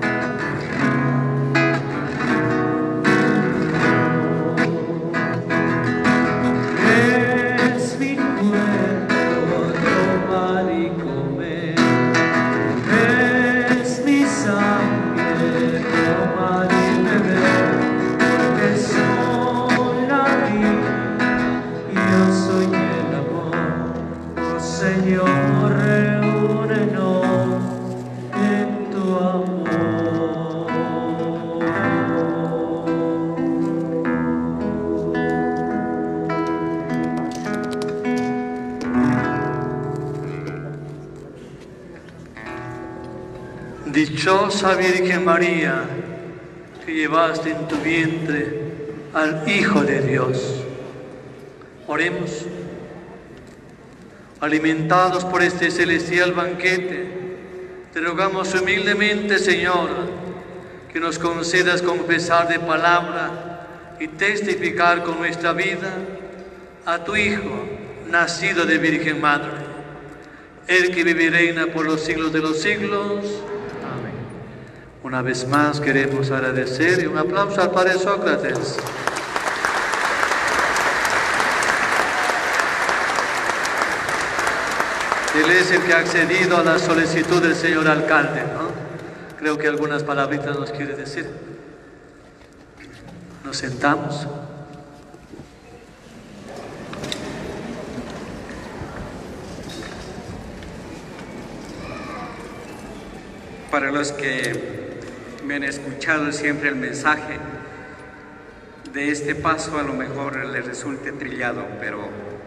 Es mi cuerpo, tomar y comer. Es mi sangre, tomar y beber, porque soy la vida, yo soy el amor. Oh Señor, reúnenos en tu amor. Dichosa Virgen María, que llevaste en tu vientre al Hijo de Dios. Oremos. Alimentados por este celestial banquete, te rogamos humildemente, Señor, que nos concedas confesar de palabra y testificar con nuestra vida a tu Hijo, nacido de Virgen Madre, el que vive y reina por los siglos de los siglos. Amén. Una vez más queremos agradecer y un aplauso al Padre Sócrates. Él es el que ha accedido a la solicitud del señor alcalde, ¿no? Creo que algunas palabritas nos quiere decir. Nos sentamos. Para los que me han escuchado siempre el mensaje de este paso, a lo mejor les resulte trillado, pero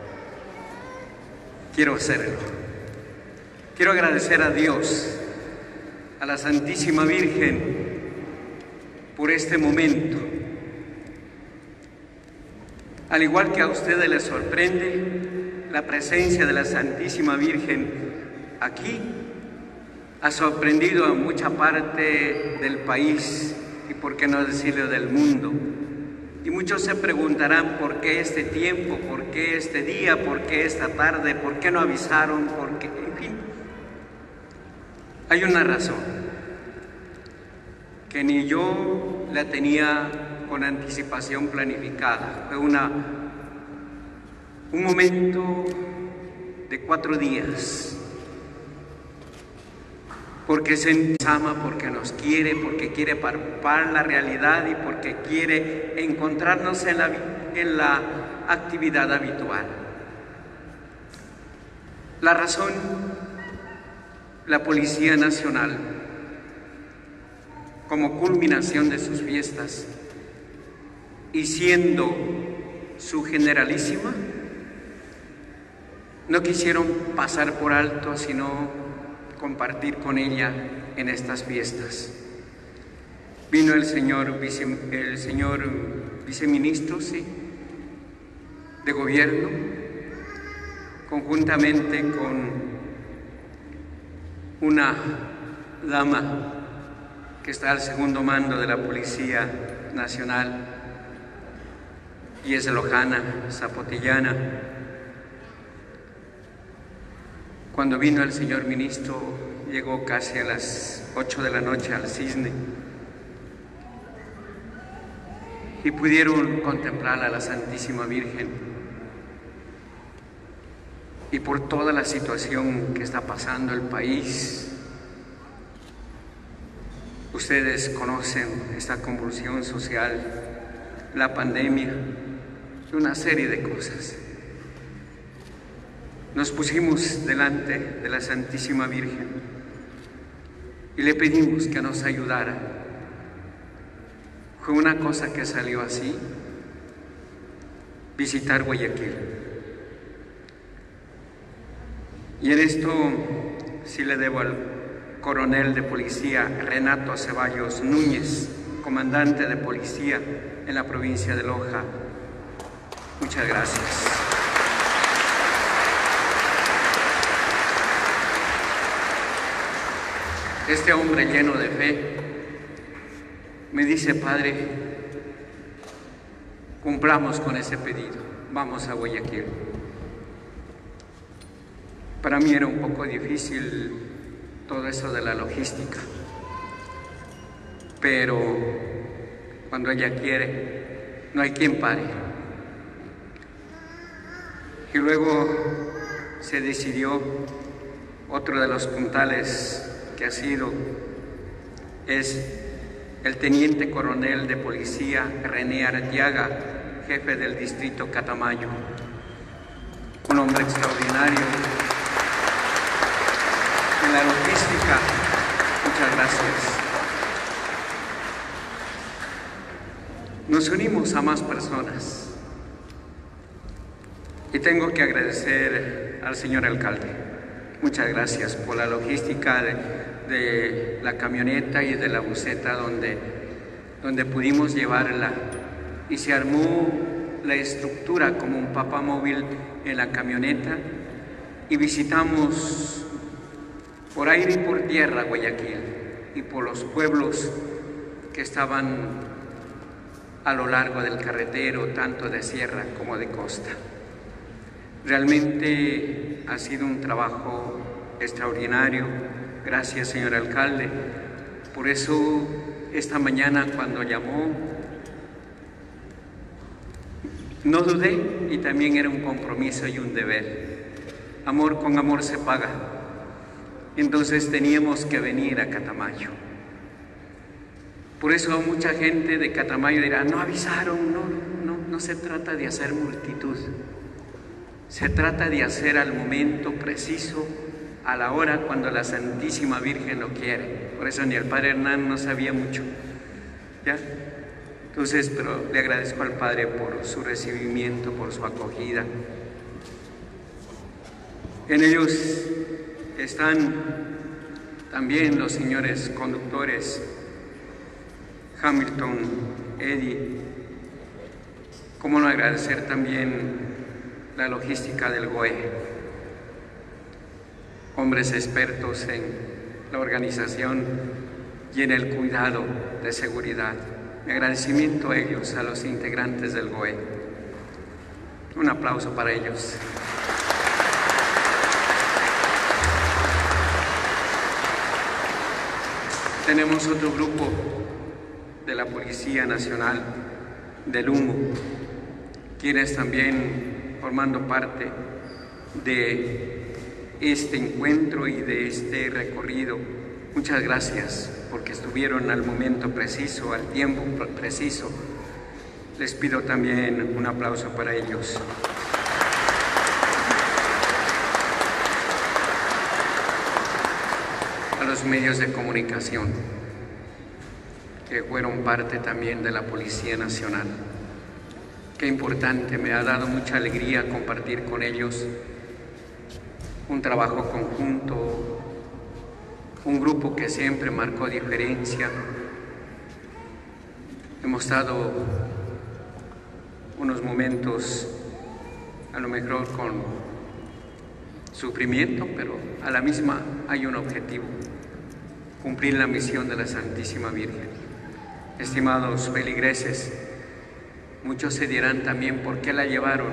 quiero hacerlo. Quiero agradecer a Dios, a la Santísima Virgen, por este momento. Al igual que a ustedes les sorprende, la presencia de la Santísima Virgen aquí ha sorprendido a mucha parte del país y, por qué no decirlo, del mundo. Y muchos se preguntarán por qué este tiempo, por qué este día, por qué esta tarde, por qué no avisaron, por qué, en fin. Hay una razón que ni yo la tenía con anticipación planificada. Fue una, un momento de cuatro días. Porque se ama, porque nos quiere, porque quiere palpar la realidad y porque quiere encontrarnos en la, en la actividad habitual. La razón, la Policía Nacional, como culminación de sus fiestas y siendo su generalísima, no quisieron pasar por alto, sino compartir con ella en estas fiestas. Vino el señor, vice, el señor viceministro, sí, de gobierno, conjuntamente con una dama que está al segundo mando de la Policía Nacional y es lojana, zapotillana. Cuando vino el señor ministro, llegó casi a las ocho de la noche al Cisne y pudieron contemplar a la Santísima Virgen. Y por toda la situación que está pasando el país, ustedes conocen esta convulsión social, la pandemia y una serie de cosas. Nos pusimos delante de la Santísima Virgen y le pedimos que nos ayudara. Fue una cosa que salió así, visitar Guayaquil. Y en esto sí le debo al coronel de policía Renato Ceballos Núñez, comandante de policía en la provincia de Loja. Muchas gracias. Este hombre lleno de fe me dice: padre, cumplamos con ese pedido, vamos a Guayaquil. Para mí era un poco difícil todo eso de la logística, pero cuando ella quiere, no hay quien pare. Y luego se decidió otro de los puntales que ha sido, es el teniente coronel de policía René Arteaga, jefe del distrito Catamayo, un hombre extraordinario en la logística. Muchas gracias. Nos unimos a más personas y tengo que agradecer al señor alcalde. Muchas gracias por la logística de, de la camioneta y de la buseta donde, donde pudimos llevarla, y se armó la estructura como un papamóvil en la camioneta y visitamos por aire y por tierra Guayaquil y por los pueblos que estaban a lo largo del carretero, tanto de sierra como de costa. Realmente ha sido un trabajo extraordinario. Gracias, señor alcalde. Por eso, esta mañana cuando llamó, no dudé, y también era un compromiso y un deber. Amor con amor se paga. Entonces teníamos que venir a Catamayo. Por eso mucha gente de Catamayo dirá, no avisaron, no, no, no se trata de hacer multitud. Se trata de hacer al momento preciso, a la hora cuando la Santísima Virgen lo quiere. Por eso ni el Padre Hernán no sabía mucho, ¿ya? Entonces, pero le agradezco al Padre por su recibimiento, por su acogida. En ellos están también los señores conductores, Hamilton, Eddie. Cómo no agradecer también la logística del G O E, hombres expertos en la organización y en el cuidado de seguridad. Mi agradecimiento a ellos, a los integrantes del G O E. Un aplauso para ellos. Tenemos otro grupo de la Policía Nacional del Humo, quienes también formando parte de este encuentro y de este recorrido. Muchas gracias porque estuvieron al momento preciso, al tiempo preciso. Les pido también un aplauso para ellos. A los medios de comunicación que fueron parte también de la Policía Nacional. Qué importante, me ha dado mucha alegría compartir con ellos un trabajo conjunto, un grupo que siempre marcó diferencia. Hemos dado unos momentos a lo mejor con sufrimiento, pero a la misma hay un objetivo: cumplir la misión de la Santísima Virgen. Estimados feligreses, muchos se dirán también por qué la llevaron.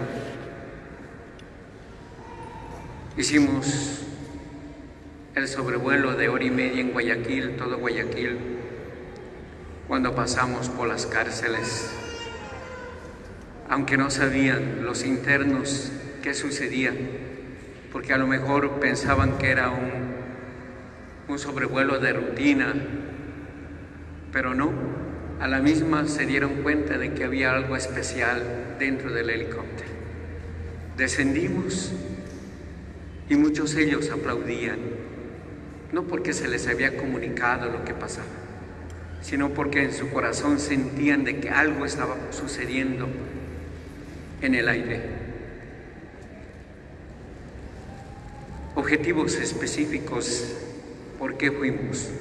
Hicimos el sobrevuelo de hora y media en Guayaquil, todo Guayaquil, cuando pasamos por las cárceles. Aunque no sabían los internos qué sucedía, porque a lo mejor pensaban que era un, un sobrevuelo de rutina, pero no, a la misma se dieron cuenta de que había algo especial dentro del helicóptero. Descendimos y muchos de ellos aplaudían, no porque se les había comunicado lo que pasaba, sino porque en su corazón sentían de que algo estaba sucediendo en el aire. Objetivos específicos, ¿por qué fuimos?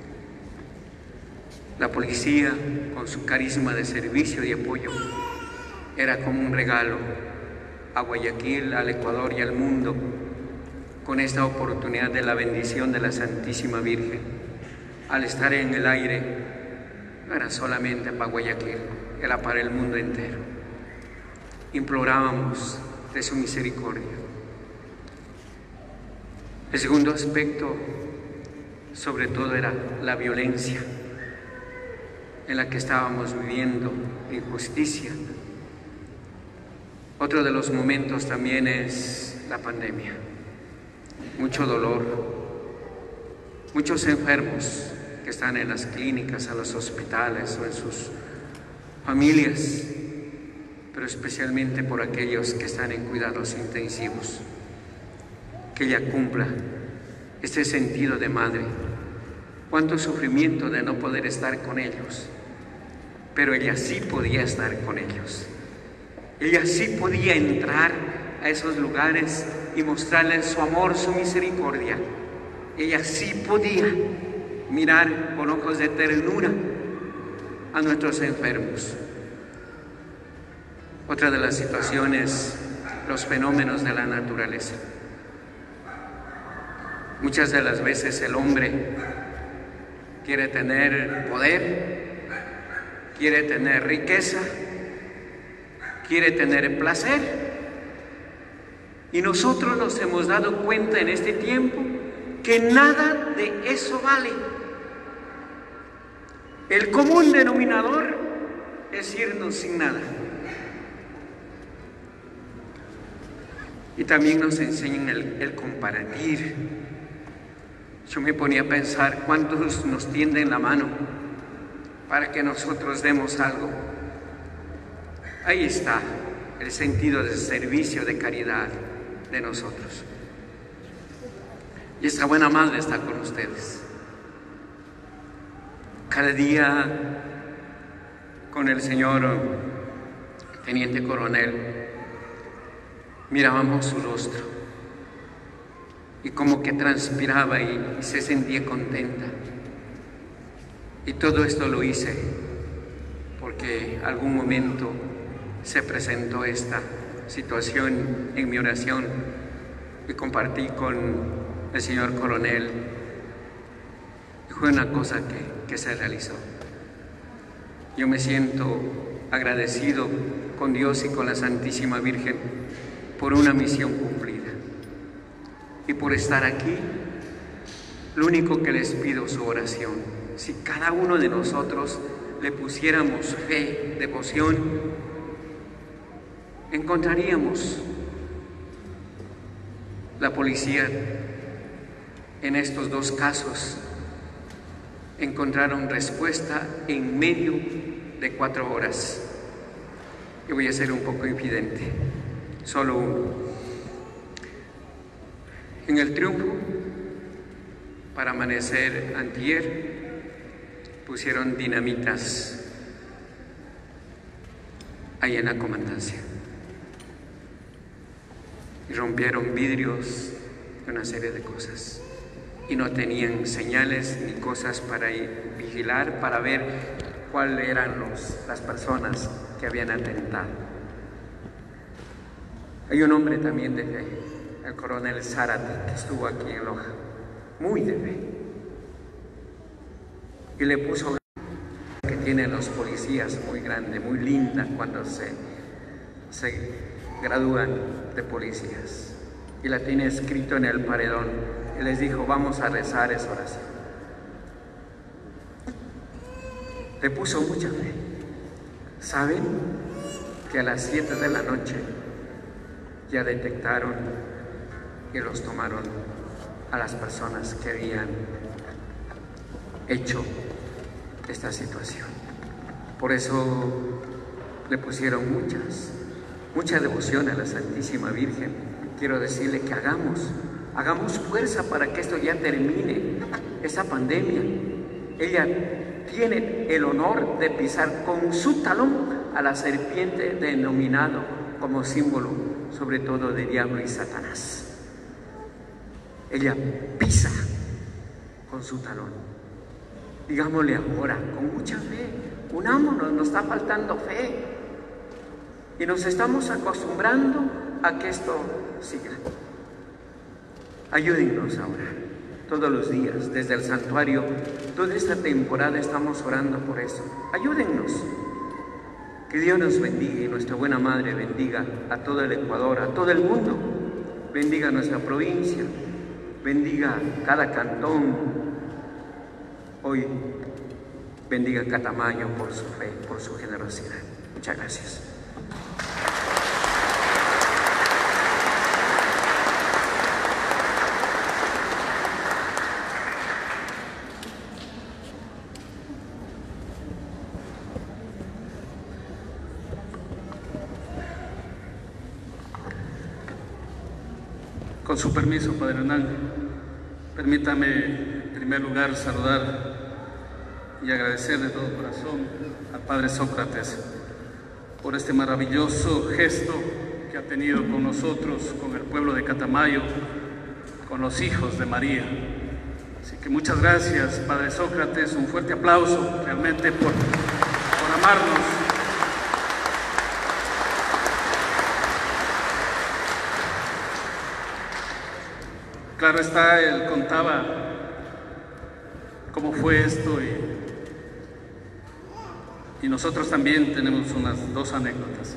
La policía, con su carisma de servicio y apoyo, era como un regalo a Guayaquil, al Ecuador y al mundo, con esta oportunidad de la bendición de la Santísima Virgen. Al estar en el aire, no era solamente para Guayaquil, era para el mundo entero. Implorábamos de su misericordia. El segundo aspecto, sobre todo, era la violencia en la que estábamos viviendo, injusticia. Otro de los momentos también es la pandemia. Mucho dolor, muchos enfermos que están en las clínicas, en los hospitales o en sus familias, pero especialmente por aquellos que están en cuidados intensivos. Que ella cumpla este sentido de madre. Cuánto sufrimiento de no poder estar con ellos, pero ella sí podía estar con ellos. Ella sí podía entrar a esos lugares y mostrarles su amor, su misericordia. Ella sí podía mirar con ojos de ternura a nuestros enfermos. Otra de las situaciones, los fenómenos de la naturaleza. Muchas de las veces el hombre quiere tener poder, quiere tener riqueza, quiere tener placer. Y nosotros nos hemos dado cuenta en este tiempo que nada de eso vale. El común denominador es irnos sin nada. Y también nos enseñan el, el compartir. Yo me ponía a pensar cuántos nos tienden la mano para que nosotros demos algo. Ahí está el sentido de servicio, de caridad de nosotros. Y esta buena madre está con ustedes. Cada día con el señor teniente coronel mirábamos su rostro y como que transpiraba y, y se sentía contenta. Y todo esto lo hice porque algún momento se presentó esta situación en mi oración y compartí con el señor coronel. Y fue una cosa que, que se realizó. Yo me siento agradecido con Dios y con la Santísima Virgen por una misión cumplida y por estar aquí. Lo único que les pido es su oración. Si cada uno de nosotros le pusiéramos fe, devoción, encontraríamos la policía en estos dos casos. Encontraron respuesta en medio de cuatro horas. Y voy a ser un poco infidente, solo uno. En el Triunfo, para amanecer antier, pusieron dinamitas ahí en la comandancia y rompieron vidrios y una serie de cosas. Y no tenían señales ni cosas para ir, vigilar, para ver cuáles eran los, las personas que habían atentado. Hay un hombre también de fe, el coronel Zárate, que estuvo aquí en Loja, muy de fe. Y le puso que tienen los policías muy grande, muy linda cuando se, se gradúan de policías. Y la tiene escrito en el paredón. Y les dijo, vamos a rezar esa oración. Le puso mucha fe. ¿Saben que a las siete de la noche ya detectaron y los tomaron a las personas que habían hecho esta situación? Por eso le pusieron muchas, mucha devoción a la Santísima Virgen. Quiero decirle que hagamos Hagamos fuerza para que esto ya termine, esa pandemia. Ella tiene el honor de pisar con su talón a la serpiente denominado como símbolo, sobre todo de diablo y Satanás. Ella pisa con su talón. Digámosle ahora, con mucha fe, unámonos, nos está faltando fe. Y nos estamos acostumbrando a que esto siga. Ayúdennos a orar todos los días, desde el santuario. Toda esta temporada estamos orando por eso. Ayúdennos. Que Dios nos bendiga y nuestra buena Madre bendiga a todo el Ecuador, a todo el mundo. Bendiga nuestra provincia, bendiga cada cantón. Hoy bendiga Catamayo por su fe, por su generosidad. Muchas gracias. Con su permiso, Padre Hernán, permítame en primer lugar saludar y agradecer de todo corazón al Padre Sócrates por este maravilloso gesto que ha tenido con nosotros, con el pueblo de Catamayo, con los hijos de María. Así que muchas gracias, Padre Sócrates, un fuerte aplauso realmente por, por amarnos. Claro está, él contaba cómo fue esto y Y nosotros también tenemos unas dos anécdotas.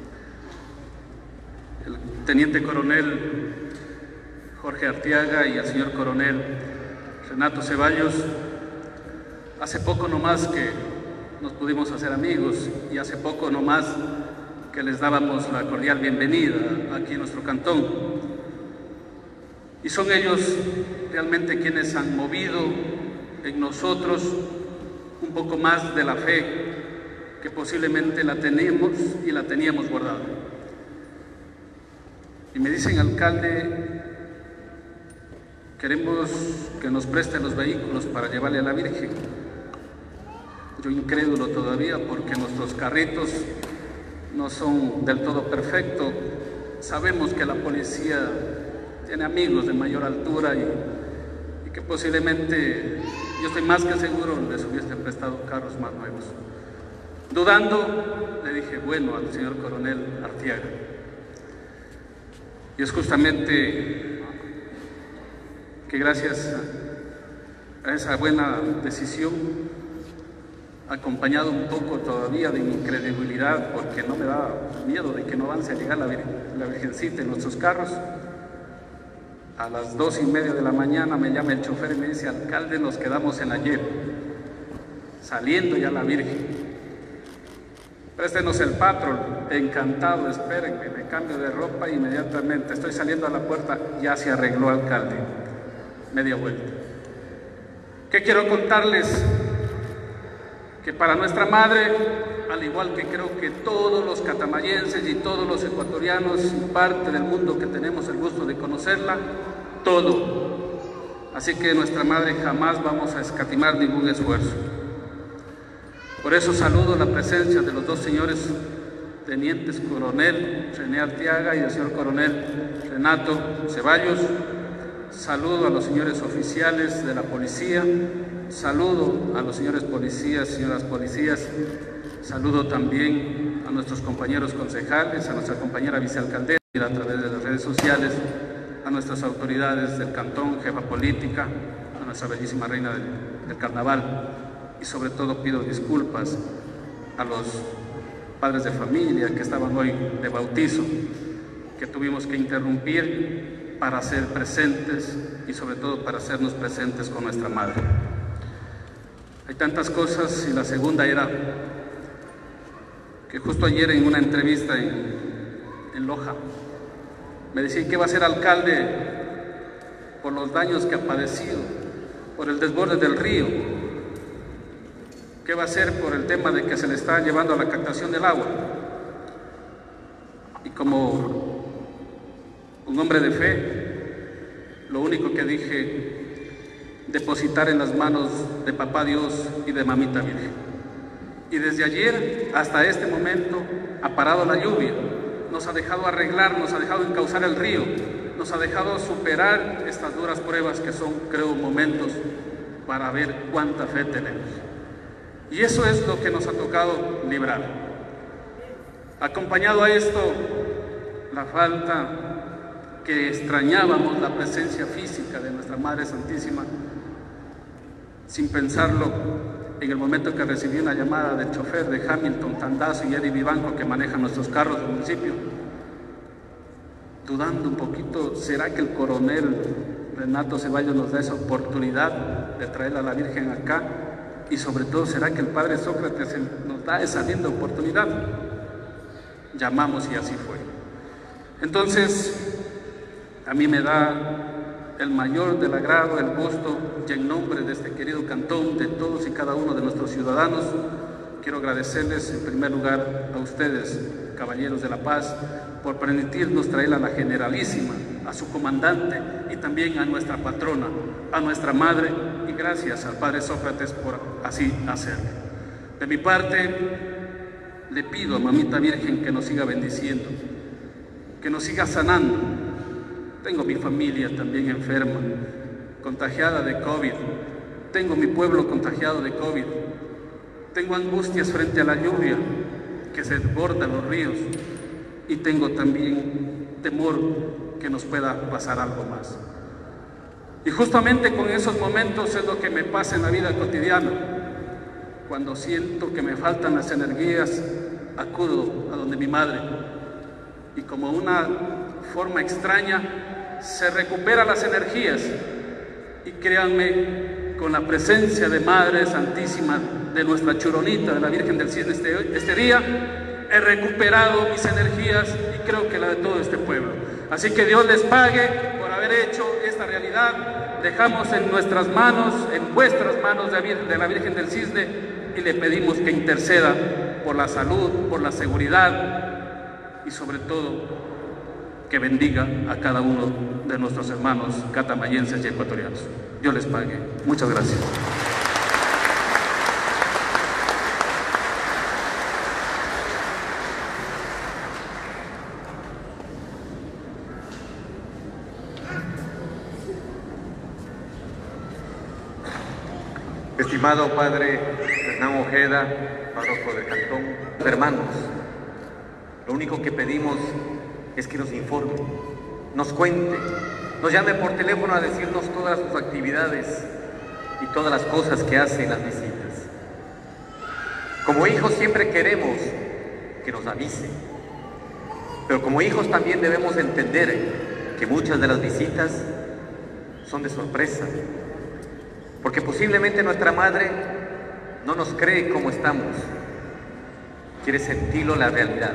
El teniente coronel Jorge Arteaga y el señor coronel Renato Ceballos, hace poco nomás que nos pudimos hacer amigos y hace poco nomás que les dábamos la cordial bienvenida aquí en nuestro cantón. Y son ellos realmente quienes han movido en nosotros un poco más de la fe que posiblemente la tenemos y la teníamos guardada. Y me dicen, alcalde, queremos que nos preste los vehículos para llevarle a la Virgen. Yo incrédulo todavía porque nuestros carritos no son del todo perfectos. Sabemos que la policía tiene amigos de mayor altura y, y que posiblemente, yo estoy más que seguro, les hubiesen prestado carros más nuevos. Dudando, le dije, bueno, al señor coronel Arteaga. Y es justamente que gracias a esa buena decisión, acompañado un poco todavía de mi incredibilidad, porque no me da miedo de que no avance a llegar la, vir la Virgencita en nuestros carros, a las dos y media de la mañana me llama el chofer y me dice, alcalde, nos quedamos en ayer, saliendo ya la Virgen. Préstenos el patrón. Encantado, espérenme, me cambio de ropa inmediatamente. Estoy saliendo a la puerta, ya se arregló, alcalde. Media vuelta. ¿Qué quiero contarles? Que para nuestra madre, al igual que creo que todos los catamayenses y todos los ecuatorianos y parte del mundo que tenemos el gusto de conocerla, todo. Así que nuestra madre jamás vamos a escatimar ningún esfuerzo. Por eso saludo la presencia de los dos señores tenientes coronel René Arteaga y el señor coronel Renato Ceballos. Saludo a los señores oficiales de la policía. Saludo a los señores policías, señoras policías. Saludo también a nuestros compañeros concejales, a nuestra compañera vicealcaldesa a través de las redes sociales, a nuestras autoridades del cantón, jefa política, a nuestra bellísima reina del, del carnaval. Y sobre todo pido disculpas a los padres de familia que estaban hoy de bautizo, que tuvimos que interrumpir para ser presentes y sobre todo para hacernos presentes con nuestra madre. Hay tantas cosas y la segunda era que justo ayer en una entrevista en, en Loja me decían que va a ser alcalde por los daños que ha padecido, por el desborde del río. ¿Qué va a hacer por el tema de que se le está llevando a la captación del agua? Y como un hombre de fe, lo único que dije, depositar en las manos de Papá Dios y de Mamita Virgen. Y desde ayer hasta este momento ha parado la lluvia, nos ha dejado arreglar, nos ha dejado encauzar el río, nos ha dejado superar estas duras pruebas que son, creo, momentos para ver cuánta fe tenemos. Y eso es lo que nos ha tocado librar. Acompañado a esto, la falta que extrañábamos la presencia física de nuestra Madre Santísima, sin pensarlo, en el momento que recibí una llamada del chofer de Hamilton, Tandazo y Eddie Vivanco que manejan nuestros carros del municipio, dudando un poquito, ¿será que el coronel Renato Ceballos nos da esa oportunidad de traer a la Virgen acá? Y sobre todo, ¿será que el Padre Sócrates nos da esa linda oportunidad? Llamamos y así fue. Entonces, a mí me da el mayor del agrado, el gusto, y en nombre de este querido cantón, de todos y cada uno de nuestros ciudadanos, quiero agradecerles en primer lugar a ustedes, caballeros de la paz, por permitirnos traer a la Generalísima, a su comandante y también a nuestra patrona, a nuestra madre, y gracias al Padre Sócrates por así hacerlo. De mi parte, le pido a Mamita Virgen que nos siga bendiciendo, que nos siga sanando. Tengo mi familia también enferma, contagiada de COVID. Tengo mi pueblo contagiado de COVID. Tengo angustias frente a la lluvia que se desborda los ríos. Y tengo también temor que nos pueda pasar algo más. Y justamente con esos momentos es lo que me pasa en la vida cotidiana. Cuando siento que me faltan las energías, acudo a donde mi madre y como una forma extraña se recuperan las energías. Y créanme, con la presencia de Madre Santísima, de nuestra Churonita, de la Virgen del Cisne, este, este día he recuperado mis energías y creo que la de todo este pueblo. Así que Dios les pague por haber hecho esta realidad. Dejamos en nuestras manos, en vuestras manos de la Virgen del Cisne, y le pedimos que interceda por la salud, por la seguridad y sobre todo que bendiga a cada uno de nuestros hermanos catamayenses y ecuatorianos. Dios les pague. Muchas gracias. Estimado Padre Hernán Ojeda, párroco del Cantón, hermanos, lo único que pedimos es que nos informe, nos cuente, nos llame por teléfono a decirnos todas sus actividades y todas las cosas que hace en las visitas. Como hijos siempre queremos que nos avise, pero como hijos también debemos entender que muchas de las visitas son de sorpresa, porque posiblemente nuestra madre no nos cree como estamos, quiere sentirlo la realidad.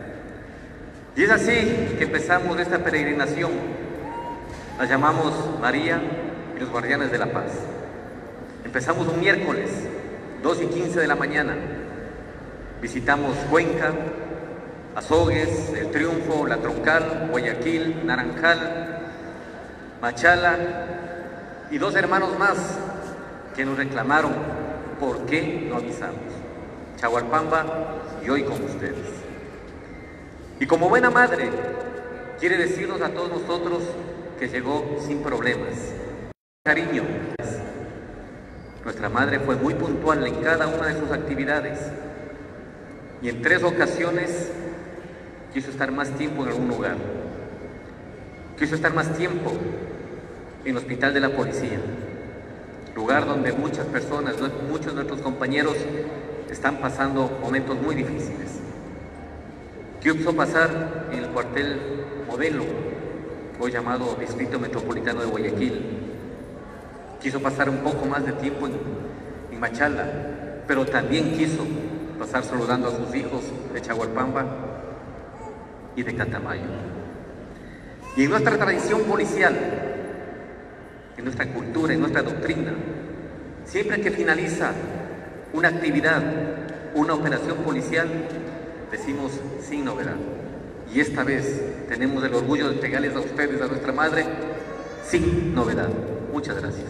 Y es así que empezamos esta peregrinación. La llamamos María y los Guardianes de la Paz. Empezamos un miércoles, dos y quince de la mañana. Visitamos Cuenca, Azogues, El Triunfo, La Troncal, Guayaquil, Naranjal, Machala y dos hermanos más que nos reclamaron por qué no avisamos. Chagualpamba y hoy con ustedes. Y como buena madre, quiere decirnos a todos nosotros que llegó sin problemas. Cariño. Nuestra madre fue muy puntual en cada una de sus actividades y en tres ocasiones quiso estar más tiempo en algún lugar. Quiso estar más tiempo en el hospital de la policía, lugar donde muchas personas, muchos de nuestros compañeros están pasando momentos muy difíciles. Quiso pasar en el cuartel Modelo, hoy llamado Distrito Metropolitano de Guayaquil. Quiso pasar un poco más de tiempo en, en Machala, pero también quiso pasar saludando a sus hijos de Chagualpamba y de Catamayo. Y en nuestra tradición policial, en nuestra cultura, en nuestra doctrina, siempre que finaliza una actividad, una operación policial, decimos sin novedad. Y esta vez tenemos el orgullo de entregarles a ustedes, a nuestra madre, sin novedad. Muchas gracias.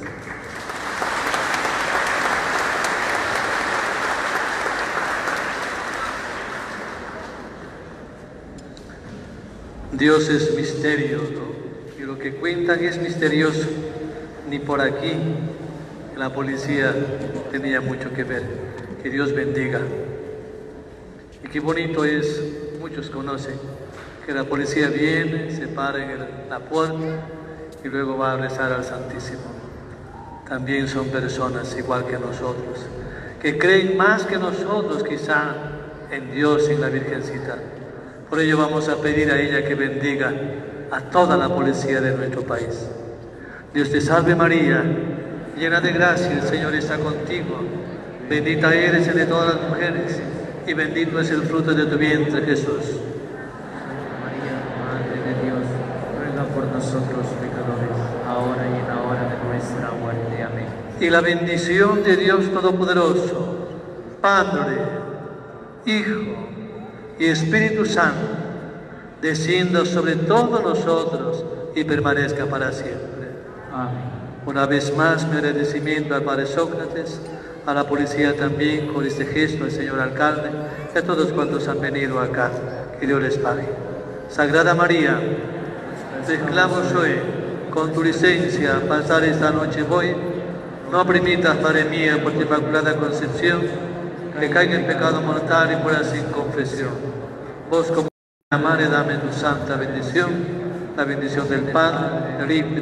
Dios es misterio, ¿no? Y lo que cuentan es misterioso. Ni por aquí la policía tenía mucho que ver. Que Dios bendiga. Y qué bonito es, muchos conocen, que la policía viene, se para en el, la puerta y luego va a rezar al Santísimo. También son personas igual que nosotros, que creen más que nosotros quizá en Dios y en la Virgencita. Por ello vamos a pedir a ella que bendiga a toda la policía de nuestro país. Dios te salve María, llena de gracia, el Señor está contigo. Bendita eres entre todas las mujeres y bendito es el fruto de tu vientre, Jesús. María, Madre de Dios, ruega por nosotros pecadores, ahora y en la hora de nuestra muerte. Amén. Y la bendición de Dios Todopoderoso, Padre, Hijo y Espíritu Santo, descienda sobre todos nosotros y permanezca para siempre. Amén. Una vez más, mi agradecimiento al Padre Sócrates, a la policía también por este gesto, al señor alcalde y a todos cuantos han venido acá. Que Dios les pague. Sagrada María, te clamo soy, con tu licencia pasar esta noche voy. No permitas, Padre mía, por tu inmaculada concepción, que caiga en pecado mortal y muera sin confesión. Vos como la Madre, dame tu santa bendición, la bendición del Padre, del Hijo.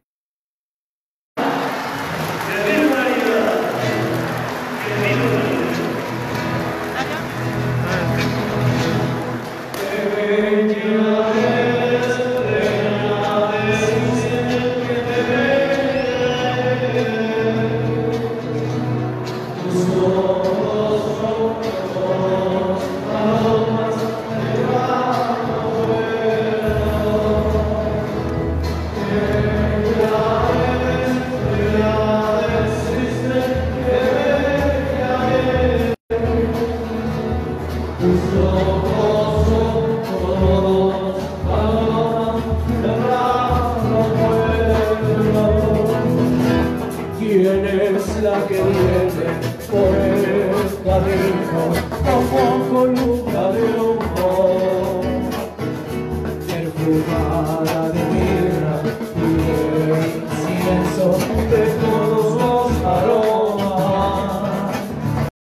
¿Quién es la que viene por el camino como columna de humo perfumada